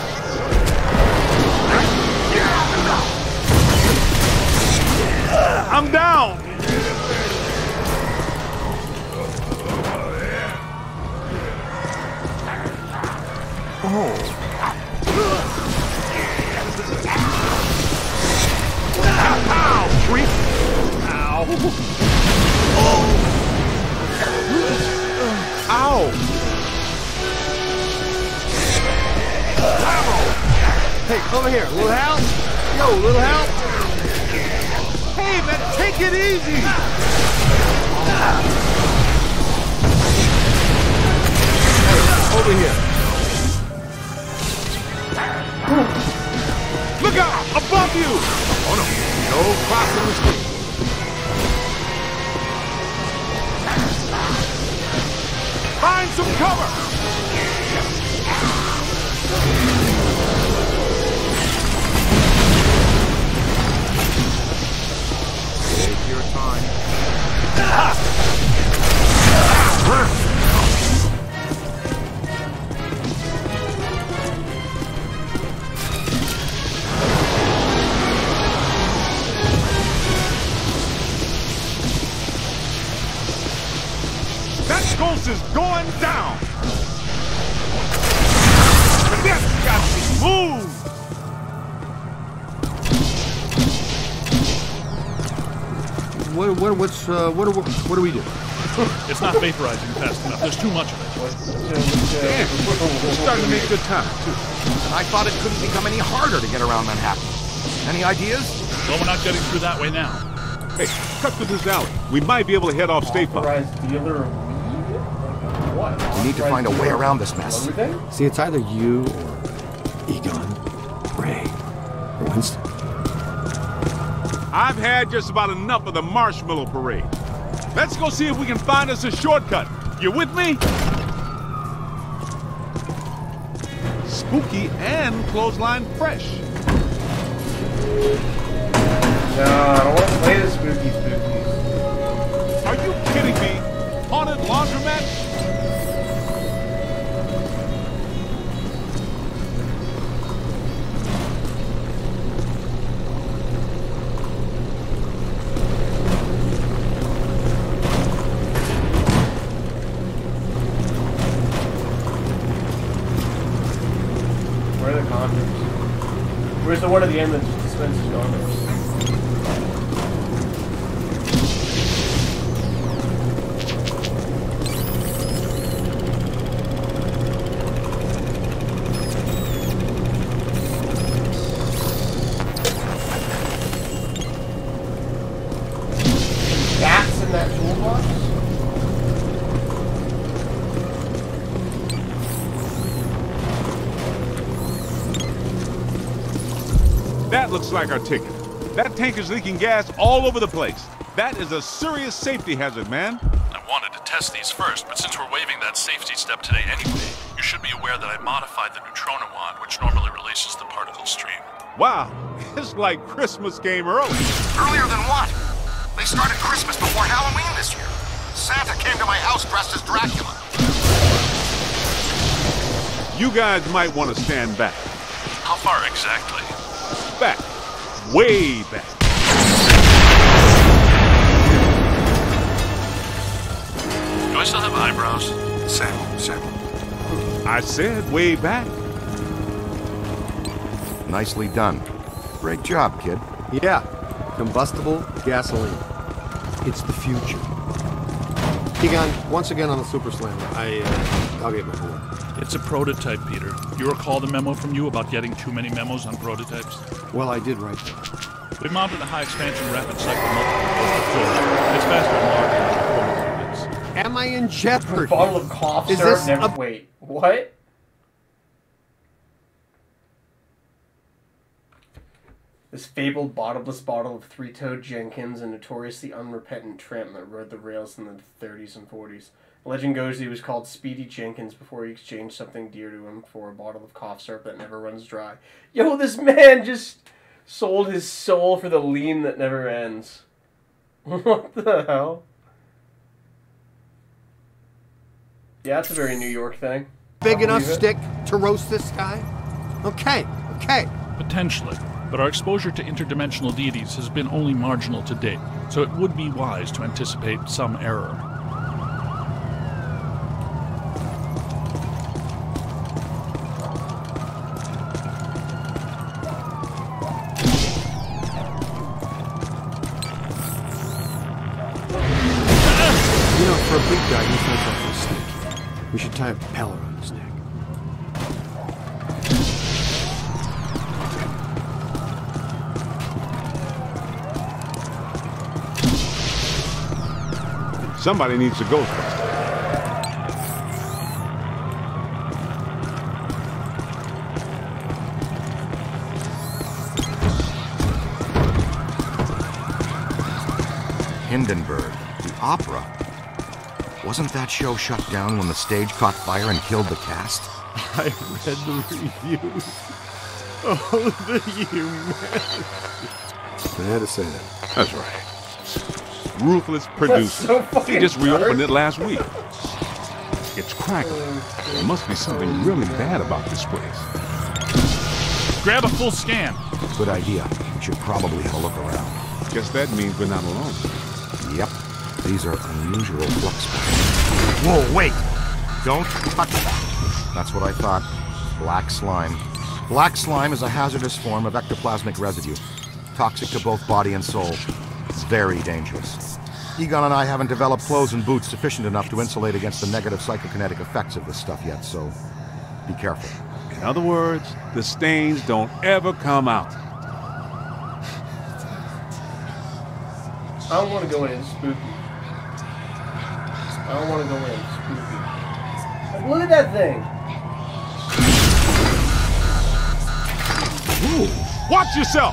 I'm down! Oh. Ow, creep! Ow! Oh. Ow! Hey, over here. Little help? Yo, little help? Hey, man, take it easy! Hey, over here. Look out! Above you! Oh no, no crossing the street. Find some cover! Take your time. That ghost is going down! But this got to move! What, what, what's, uh, what, do, what do we do? It's not vaporizing fast enough. There's too much of it. Yeah, we're starting to make good time, too. And I thought it couldn't become any harder to get around Manhattan. Any ideas? Well, we're not getting through that way now. Hey, cut through this alley. We might be able to head off State Farm. Authorized dealer of weed? What? We need to find a way around this mess. Everything? See, it's either you or Egon, Ray, or Winston. I've had just about enough of the marshmallow parade. Let's go see if we can find us a shortcut. You with me? Spooky and clothesline fresh. No, I don't want to play the spooky spookies. Are you kidding me? Haunted laundromat? Where are the condoms? Where's the one at the end that just dispenses condoms? Bats in that toolbox? That looks like our ticket. That tank is leaking gas all over the place. That is a serious safety hazard, man. I wanted to test these first, but since we're waiving that safety step today anyway, you should be aware that I modified the neutrona wand, which normally releases the particle stream. Wow, it's like Christmas came early. Earlier than what? They started Christmas before Halloween this year. Santa came to my house dressed as Dracula. You guys might want to stand back. How far exactly? Back. Way back. Do I still have eyebrows? Sam, Sam. I said way back. Nicely done. Great job, kid. Yeah, combustible gasoline. It's the future. Egon, once again on the Super Slammer. I, uh, I'll get my board. It's a prototype, Peter. You recall the memo from you about getting too many memos on prototypes? Well, I did write that. We mounted a high-expansion rapid cycle multiple. It's faster and larger than quarter units. Am I in jeopardy? A bottle of cough Is syrup? this Never... a... Wait, what? This fabled bottomless bottle of three-toed Jenkins, a notoriously unrepentant tramp that rode the rails in the thirties and forties. The legend goes he was called Speedy Jenkins before he exchanged something dear to him for a bottle of cough syrup that never runs dry. Yo, this man just sold his soul for the lean that never ends. What the hell? Yeah, it's a very New York thing. Big enough stick to roast this guy? Okay, okay. Potentially. But our exposure to interdimensional deities has been only marginal to date, so it would be wise to anticipate some error. You know, for a big guy, he's not that sneaky. We should tie a propeller on his neck. Somebody needs a Ghostbuster. Hindenburg, the opera. Wasn't that show shut down when the stage caught fire and killed the cast? I read the reviews. Oh, the humanity. I had to say that. That's right. Ruthless producer. So he just dark. reopened it last week. It's crackling. There must be something really bad about this place. Grab a full scan. Good idea. We should probably have a look around. Guess that means we're not alone. Yep. These are unusual flux patterns. Whoa, wait! Don't touch that. That's what I thought. Black slime. Black slime is a hazardous form of ectoplasmic residue. Toxic to both body and soul. Very dangerous. Egon and I haven't developed clothes and boots sufficient enough to insulate against the negative psychokinetic effects of this stuff yet, so be careful. In other words, the stains don't ever come out. I don't want to go in spooky. I don't want to go in spooky. Like, look at that thing. Ooh, watch yourself!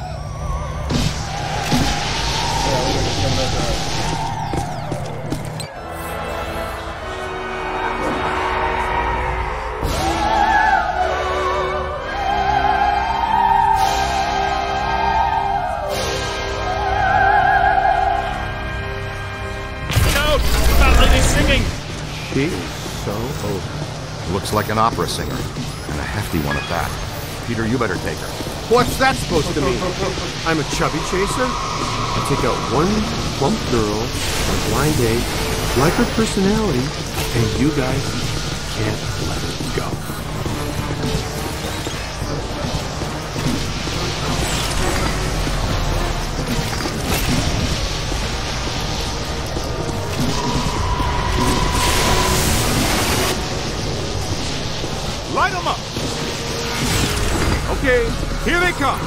She's so over. Looks like an opera singer, and a hefty one at that. Peter, you better take her. What's that supposed to mean? I'm a chubby chaser? I take out one plump girl on a blind date, like her personality, and you guys can't let it go. Light them up! Okay, here they come!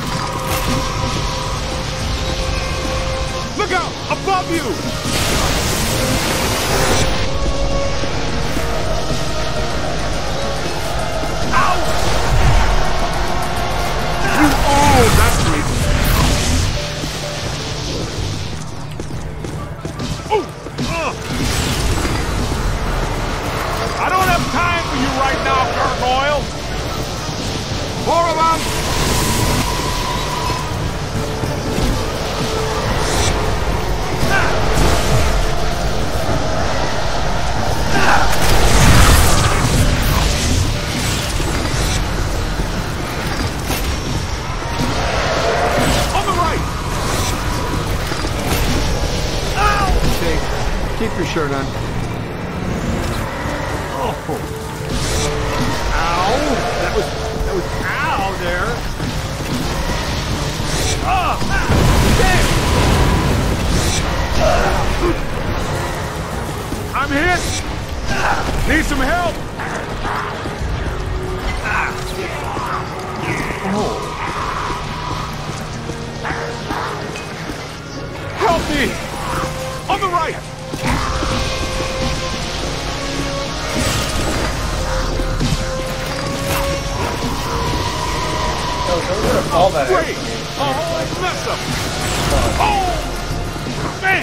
Look out! Above you! Ow! You, oh, that's sweet! Oh! Uh. I don't have time for you right now, Gargoyle! Four of them! On the right! Ow! Okay, keep your shirt on. Oh. Ow! That was, that was ow there. Oh! Damn! I'm hit! Need some help? Oh. Help me! On the right! Oh, don't let him fall that Wait! Oh, mess up! Oh! Man!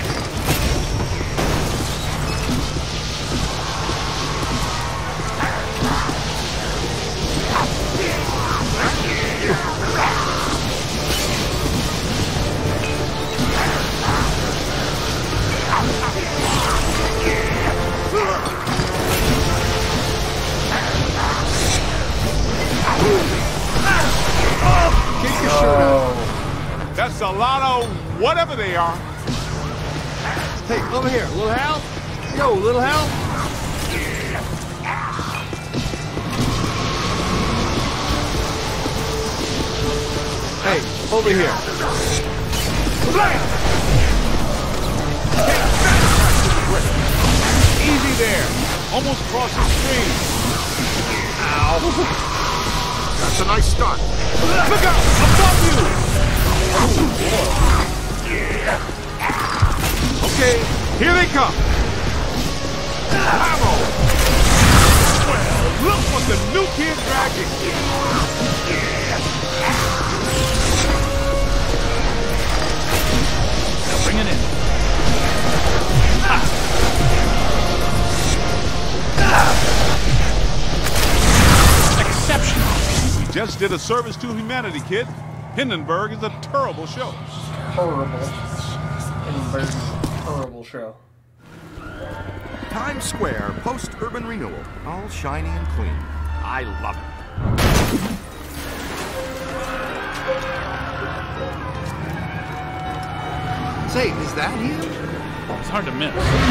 Keep your shirt on. That's a lot of whatever they are. Hey, over here. Little help? Yo, little help? Hey, over here. Easy there. Almost crossed the stream. Ow. That's a nice start. Look out! Above you! Okay, here they come. Bravo! Well, look what the new kid dragging. Now bring it in. Exceptional. We just did a service to humanity, kid. Hindenburg is a terrible show. Horrible. Hindenburg, horrible show. Times Square post-urban renewal. All shiny and clean. I love it. Say, is that him? It's hard to miss.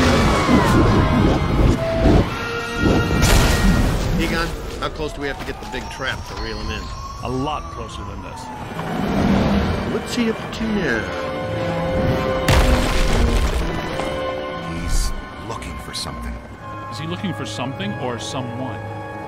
Egon, how close do we have to get the big trap to reel him in? A lot closer than this. What's he up to now? He's looking for something. Is he looking for something or someone?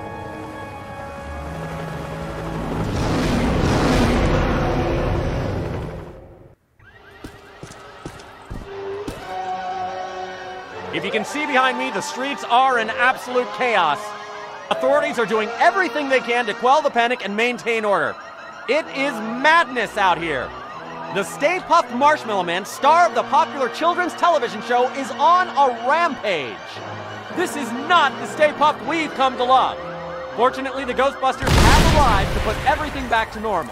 If you can see behind me, the streets are in absolute chaos. Authorities are doing everything they can to quell the panic and maintain order. It is madness out here. The Stay Puft Marshmallow Man, star of the popular children's television show, is on a rampage. This is not the Stay Puft we've come to love. Fortunately, the Ghostbusters have arrived to put everything back to normal.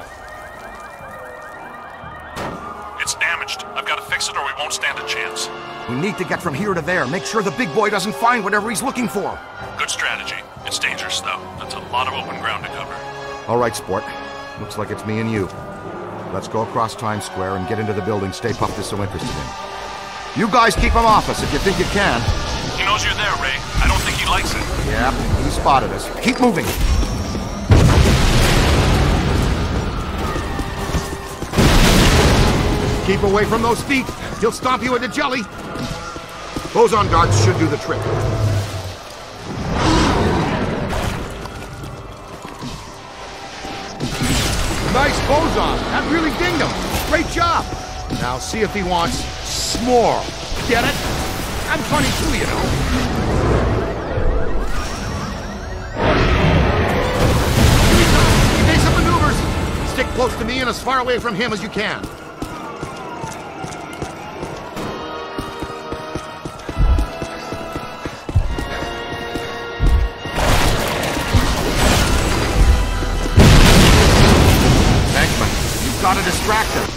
It's damaged. I've got to fix it or we won't stand a chance. We need to get from here to there. Make sure the big boy doesn't find whatever he's looking for. Good strategy. It's dangerous, though. That's a lot of open ground to cover. All right, sport. Looks like it's me and you. Let's go across Times Square and get into the building Stay Puft is so interested in. You guys keep him off us if you think you can. He knows you're there, Ray. I don't think he likes it. Yeah, he spotted us. Keep moving. Keep away from those feet. He'll stomp you into jelly. Boson darts should do the trick. Nice boson. That really dinged him. Great job. Now see if he wants s'more. Get it? I'm funny too, you know. Evasive maneuvers. Stick close to me and as far away from him as you can. Gotta distract him.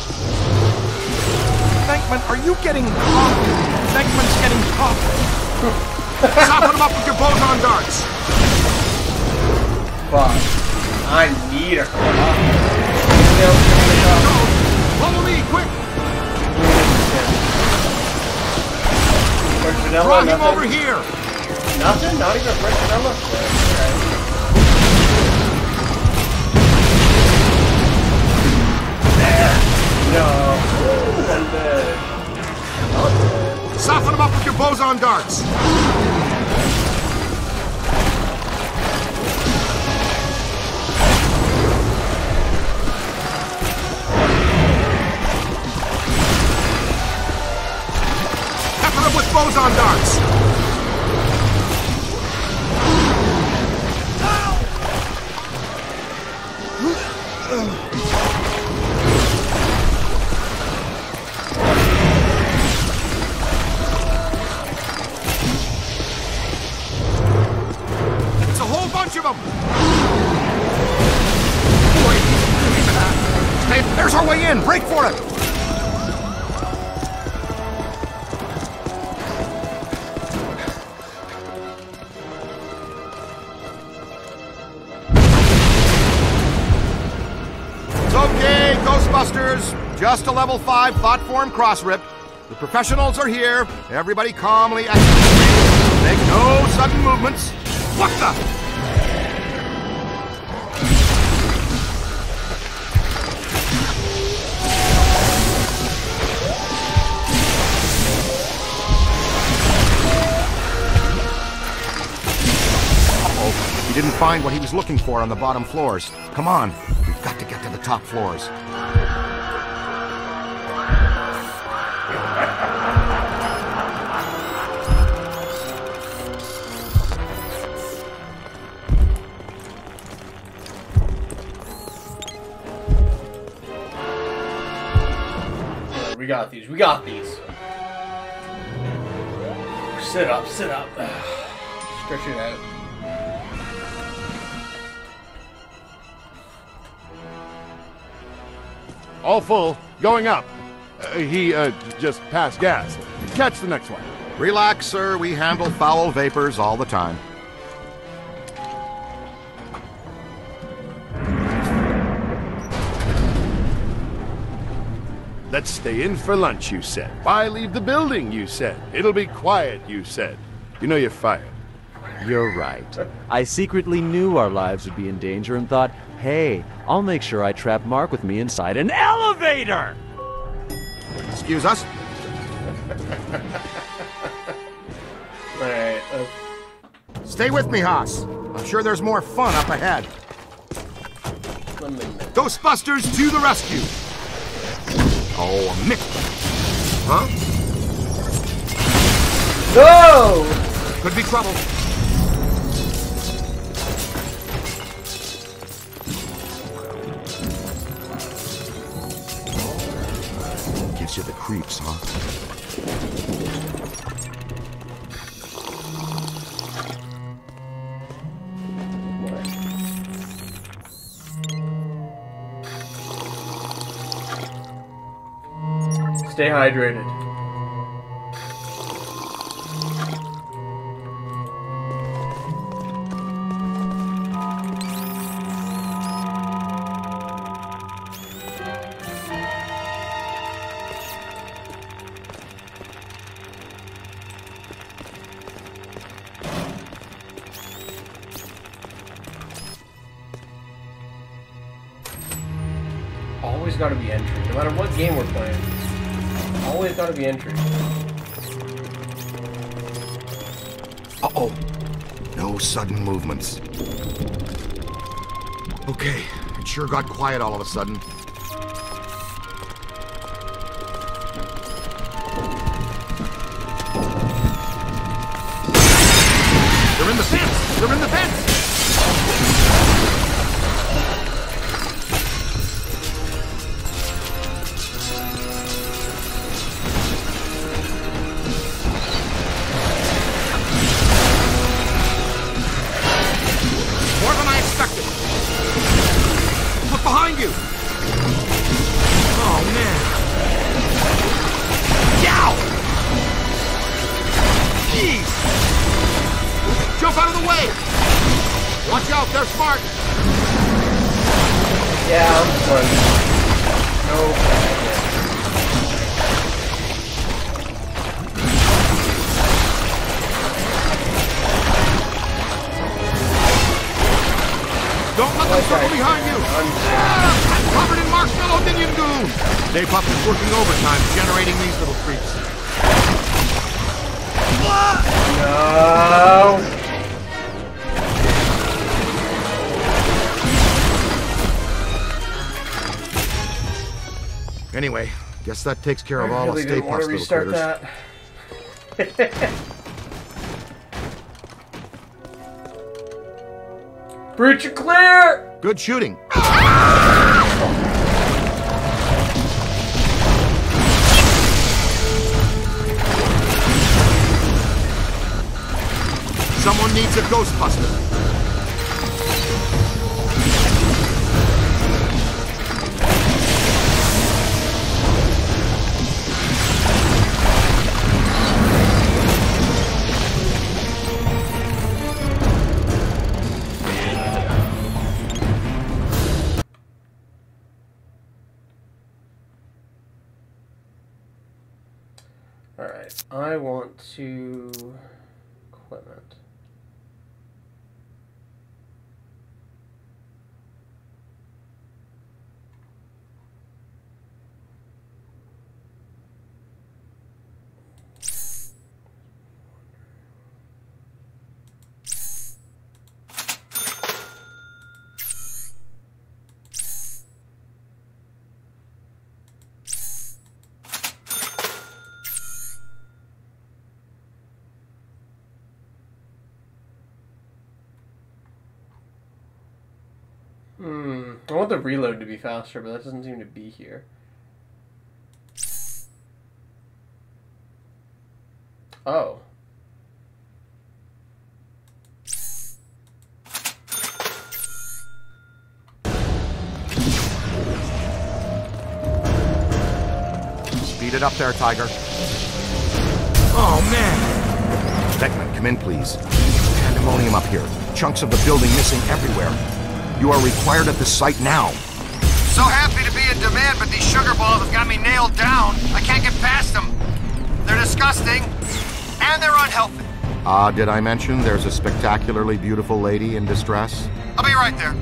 Venkman, are you getting caught? Venkman's getting caught. Soften him up with your boson darts. Fuck. I need a car. Follow me, quick. Fresh vanilla, Draw him nothing? over here. Nothing? Not even fresh vanilla? Okay. No. I'm dead. Soften him up with your boson darts. them! Wait, hey, there's our way in! Break for it! It's okay, Ghostbusters. Just a level five thought form cross rip. The professionals are here. Everybody calmly execute. Make no sudden movements. What the? Uh-oh. He didn't find what he was looking for on the bottom floors. Come on. We've got to get to the top floors. We got these. We got these. Sit up. Sit up. Stretch it out. All full. Going up. Uh, he, uh, just passed gas. Catch the next one. Relax, sir. We handle foul vapors all the time. Let's stay in for lunch, you said. Why leave the building, you said. It'll be quiet, you said. You know you're fired. You're right. I secretly knew our lives would be in danger and thought, hey, I'll make sure I trap Mark with me inside an elevator! Excuse us? Alright, uh... Stay with me, Haas. I'm sure there's more fun up ahead. Ghostbusters to the rescue! Oh, Mick! Huh? No! Could be trouble. Gives you the creeps, huh? Stay hydrated. Always gotta be entry, no matter what game we're playing. Always gotta be entry. Uh-oh. No sudden movements. Okay, it sure got quiet all of a sudden. They're in the fence! They're in the fence! Behind you! Oh, man! Yow! Jeez! Jump out of the way! Watch out, they're smart! Yeah, I'm sorry. No. Don't let them circle behind you! Ah, I'm covered in marshmallow minion goo! Day Pup is working overtime, generating these little creeps. No! Anyway, guess that takes care of I all really of Stay didn't want Puft's to little restart critters. that. Breach are clear! Good shooting. Someone needs a Ghostbuster. I want to... equipment. Hmm. I want the reload to be faster, but that doesn't seem to be here. Oh. Speed it up there, Tiger. Oh, man! Beckman, come in, please. Pandemonium up here. Chunks of the building missing everywhere. You are required at the site now. So happy to be in demand, but these sugar balls have got me nailed down. I can't get past them. They're disgusting, and they're unhealthy. Ah, uh, did I mention there's a spectacularly beautiful lady in distress? I'll be right there.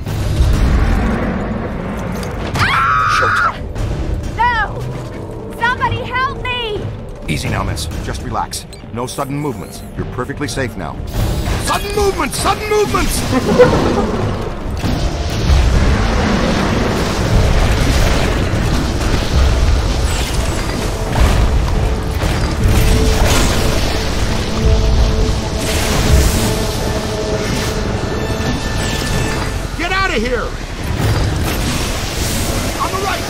Showtime. No! Somebody help me! Easy now, miss. Just relax. No sudden movements. You're perfectly safe now. Sudden movements! Sudden movements! Here! On the right!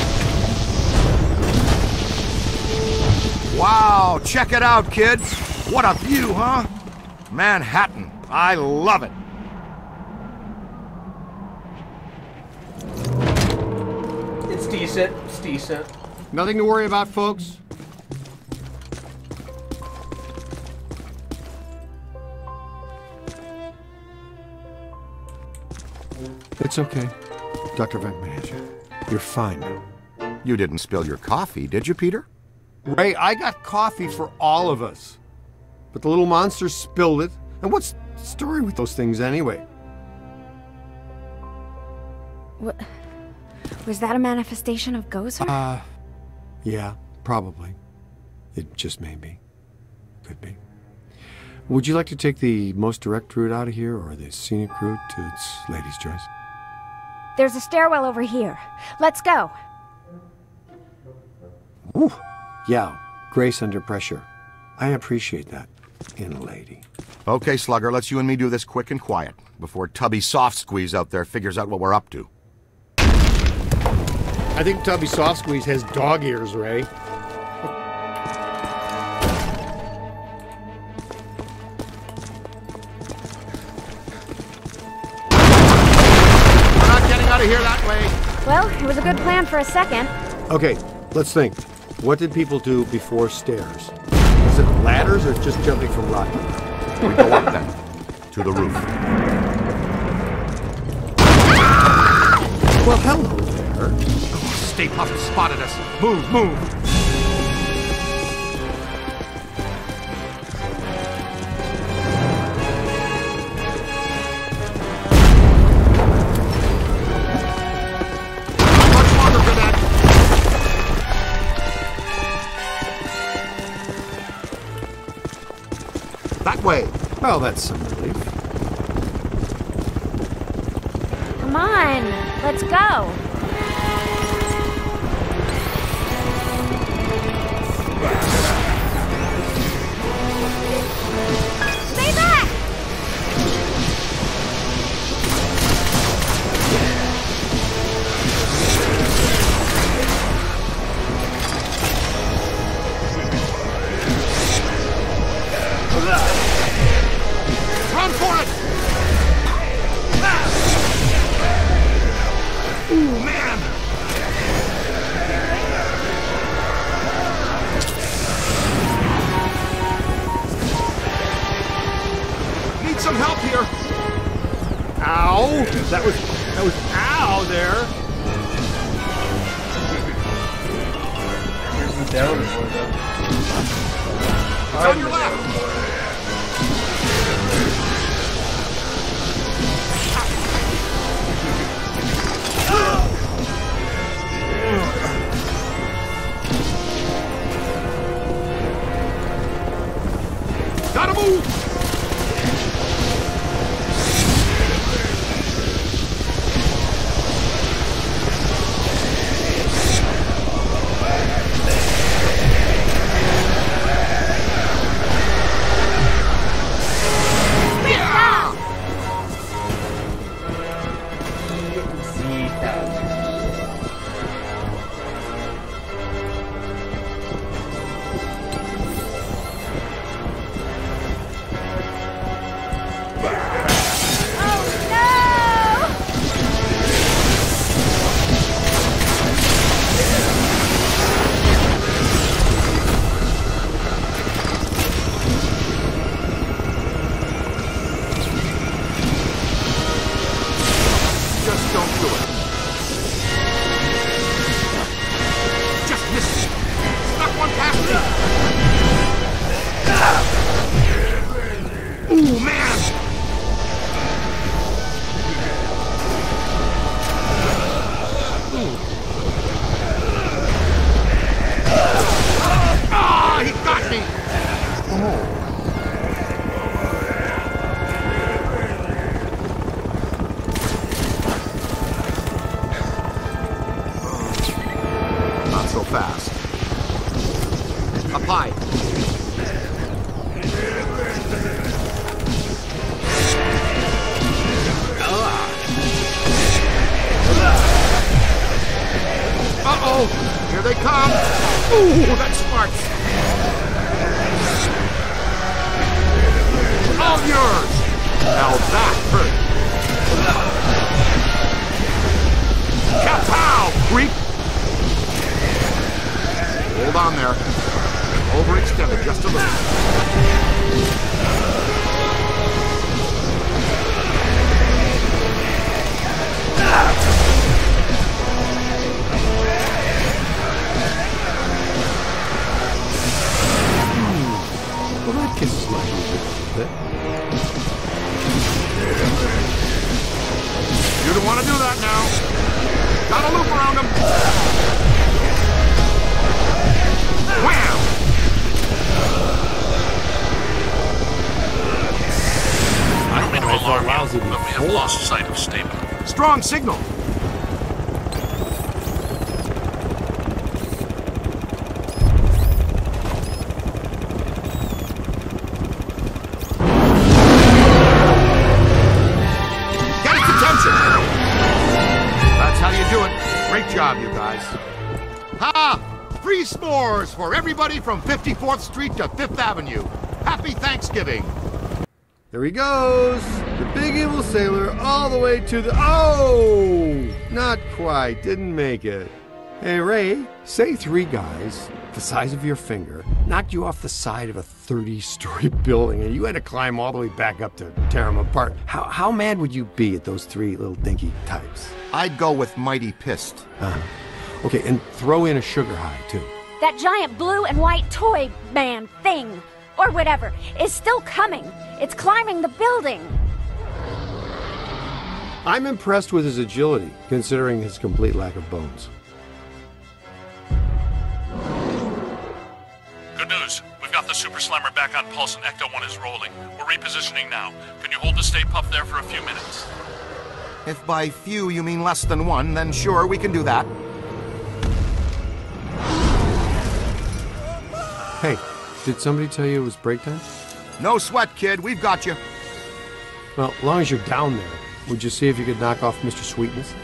Wow, check it out, kid. What a view, huh? Manhattan. I love it. It's decent. It's decent. Nothing to worry about, folks. It's okay, Doctor Venkman. You're fine now. You didn't spill your coffee, did you, Peter? Ray, I got coffee for all of us. But the little monster spilled it. And what's the story with those things anyway? What? Was that a manifestation of Gozer? Uh, yeah, probably. It just may be. Could be. Would you like to take the most direct route out of here, or the scenic route? It's lady's choice. There's a stairwell over here. Let's go. Ooh. Yeah, grace under pressure. I appreciate that in a lady. Okay, Slugger, let's you and me do this quick and quiet, before Tubby Soft Squeeze out there figures out what we're up to. I think Tubby Soft Squeeze has dog ears, Ray. Out of here that way. Well, it was a good plan for a second. Okay, let's think. What did people do before stairs? Is it ladders or just jumping from rock? We go up then. To the roof. Well, hello there. Oh, Stay Puft spotted us. Move, move. Way. Well, that's some relief. Come on, let's go. Stay back! Run for it! Ooh, man! Need some help here. Ow! That was that was ow there. Here's the down one though. It's on your left! Gotta move! Strong signal. Get its attention. That's how you do it. Great job, you guys. Ha! Free s'mores for everybody from fifty-fourth Street to Fifth Avenue. Happy Thanksgiving. There he goes! The big evil sailor all the way to the... Oh! Not quite. Didn't make it. Hey, Ray, say three guys, the size of your finger, knocked you off the side of a thirty-story building and you had to climb all the way back up to tear them apart. How, how mad would you be at those three little dinky types? I'd go with mighty pissed. Uh, okay, and throw in a sugar high, too. That giant blue and white toy man thing, or whatever, is still coming. It's climbing the building. I'm impressed with his agility, considering his complete lack of bones. Good news. We've got the Super Slammer back on pulse and Ecto one is rolling. We're repositioning now. Can you hold the Stay Puft there for a few minutes? If by few you mean less than one, then sure, we can do that. Hey, did somebody tell you it was break time? No sweat, kid. We've got you. Well, as long as you're down there, would you see if you could knock off Mister Sweetness?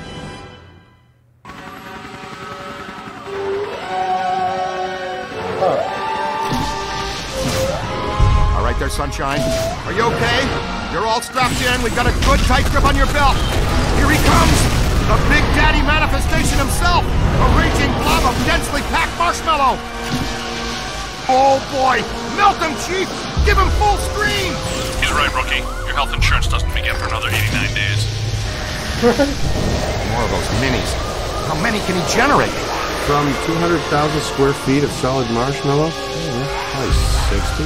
All right there, Sunshine. Are you okay? You're all strapped in. We've got a good tight grip on your belt. Here he comes! The Big Daddy manifestation himself! A raging blob of densely packed marshmallow! Oh boy! Melt him, Chief! Give him full screen! He's right, Rookie. Your health insurance doesn't begin for another eighty-nine days. More of those minis. How many can he generate? From two hundred thousand square feet of solid marshmallow? Yeah. Probably sixty.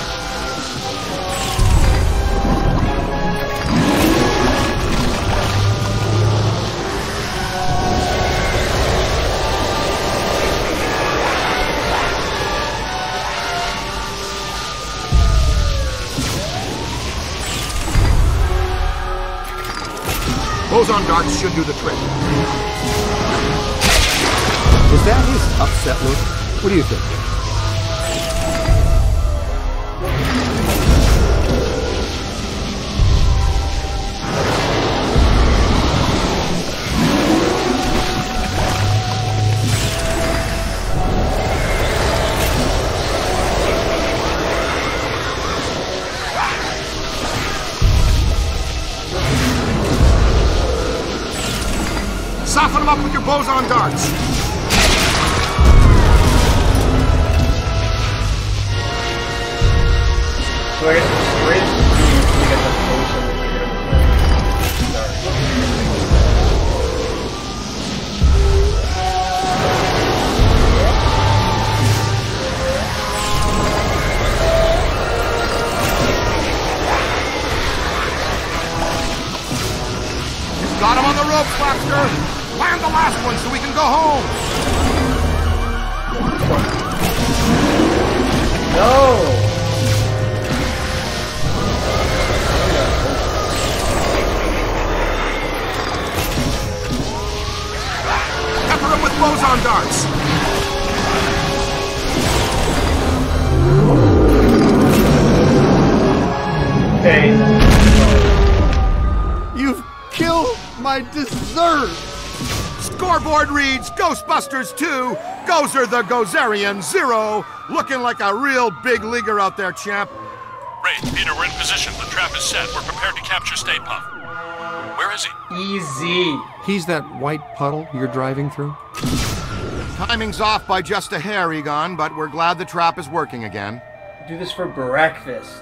Boson darts should do the trick. Is that his upset look? What do you think? Soften them up with your boson darts. So I guess the straight you get the boson that you're You've got him on the ropes, Lobster. Land the last one so we can go home. No. Pepper him with boson darts. Hey. You've killed my dessert. Scoreboard reads Ghostbusters two, Gozer the Gozerian zero. Looking like a real big leaguer out there, champ. Ray, Peter, we're in position. The trap is set. We're prepared to capture Stay Puft. Where is he? Easy. He's that white puddle you're driving through? Timing's off by just a hair, Egon, but we're glad the trap is working again. Do this for breakfast.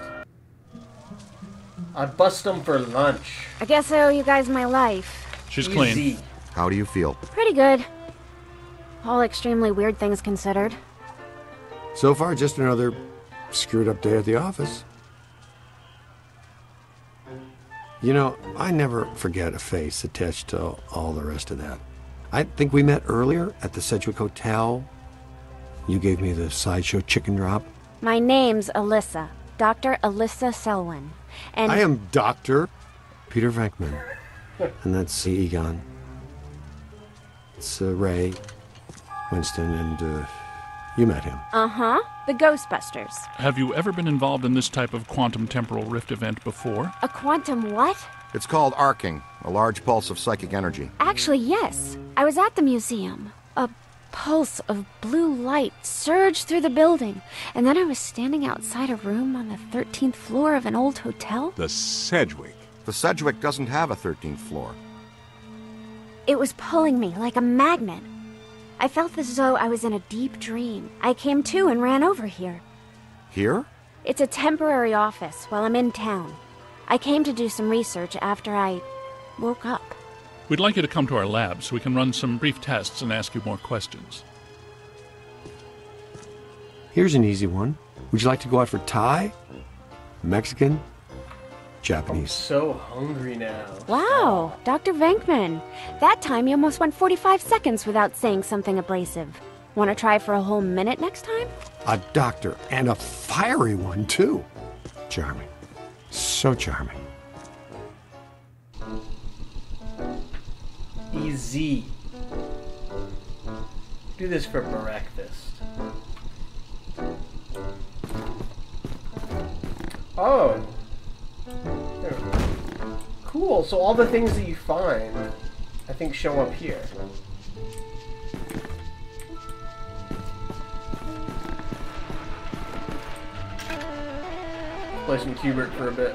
I bust them for lunch. I guess I owe you guys my life. She's Easy. clean. How do you feel? Pretty good. All extremely weird things considered. So far, just another screwed up day at the office. You know, I never forget a face attached to all the rest of that. I think we met earlier at the Sedgwick Hotel. You gave me the sideshow chicken drop. My name's Alyssa. Doctor Alyssa Selwyn. And I am Doctor Peter Venkman. And that's Egon. It's uh, Ray, Winston, and uh, you met him. Uh-huh. The Ghostbusters. Have you ever been involved in this type of quantum temporal rift event before? A quantum what? It's called arcing, a large pulse of psychic energy. Actually, yes. I was at the museum. A pulse of blue light surged through the building, and then I was standing outside a room on the thirteenth floor of an old hotel. The Sedgwick. The Sedgwick doesn't have a thirteenth floor. It was pulling me like a magnet. I felt as though I was in a deep dream. I came to and ran over here. Here? It's a temporary office while I'm in town. I came to do some research after I woke up. We'd like you to come to our lab so we can run some brief tests and ask you more questions. Here's an easy one. Would you like to go out for Thai? Mexican? Japanese? So hungry now. Wow, Doctor Venkman. That time you almost went forty-five seconds without saying something abrasive. Want to try for a whole minute next time? A doctor, and a fiery one, too. Charming. So charming. Easy. Do this for breakfast. Oh. There. Cool. So all the things that you find, I think, show up here. Play some Qbert for a bit.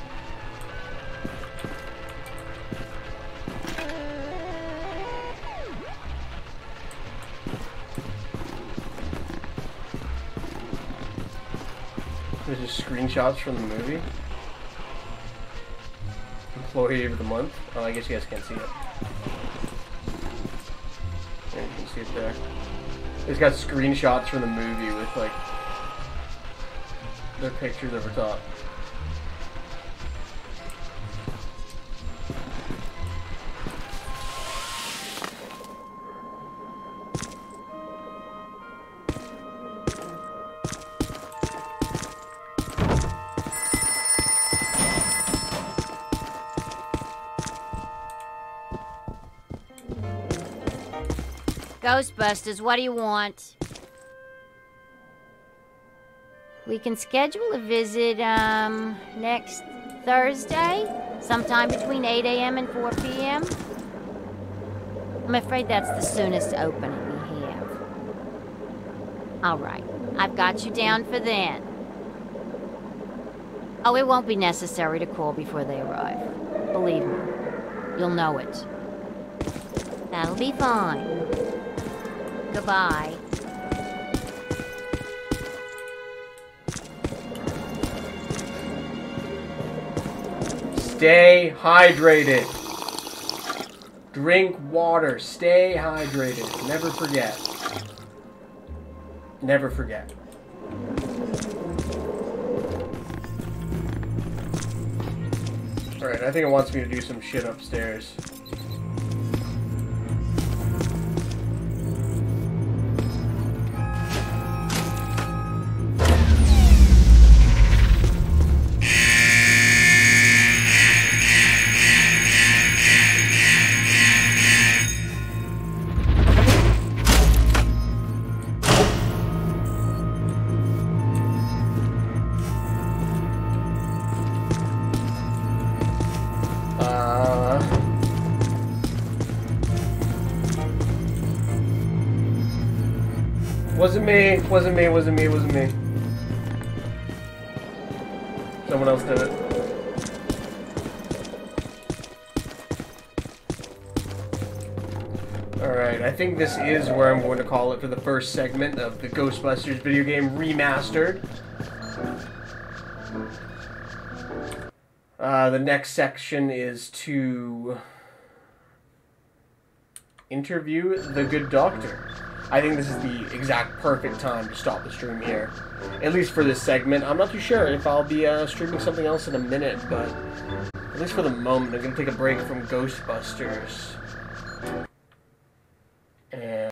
There's just screenshots from the movie. Employee of the month. Oh, I guess you guys can't see it. There, you can see it there. It's got screenshots from the movie with like their pictures over top. Ghostbusters, what do you want? We can schedule a visit, um, next Thursday? Sometime between eight A M and four P M? I'm afraid that's the soonest opening we have. Alright, I've got you down for then. Oh, it won't be necessary to call before they arrive. Believe me, you'll know it. That'll be fine. Goodbye. Stay hydrated. Drink water. Stay hydrated. Never forget. Never forget. Alright, I think it wants me to do some shit upstairs. Wasn't me, wasn't me, wasn't me, wasn't me. Someone else did it. Alright, I think this is where I'm going to call it for the first segment of the Ghostbusters video game Remastered. Uh, the next section is to interview the good doctor. I think this is the exact perfect time to stop the stream here. At least for this segment. I'm not too sure if I'll be uh, streaming something else in a minute, but at least for the moment, I'm going to take a break from Ghostbusters.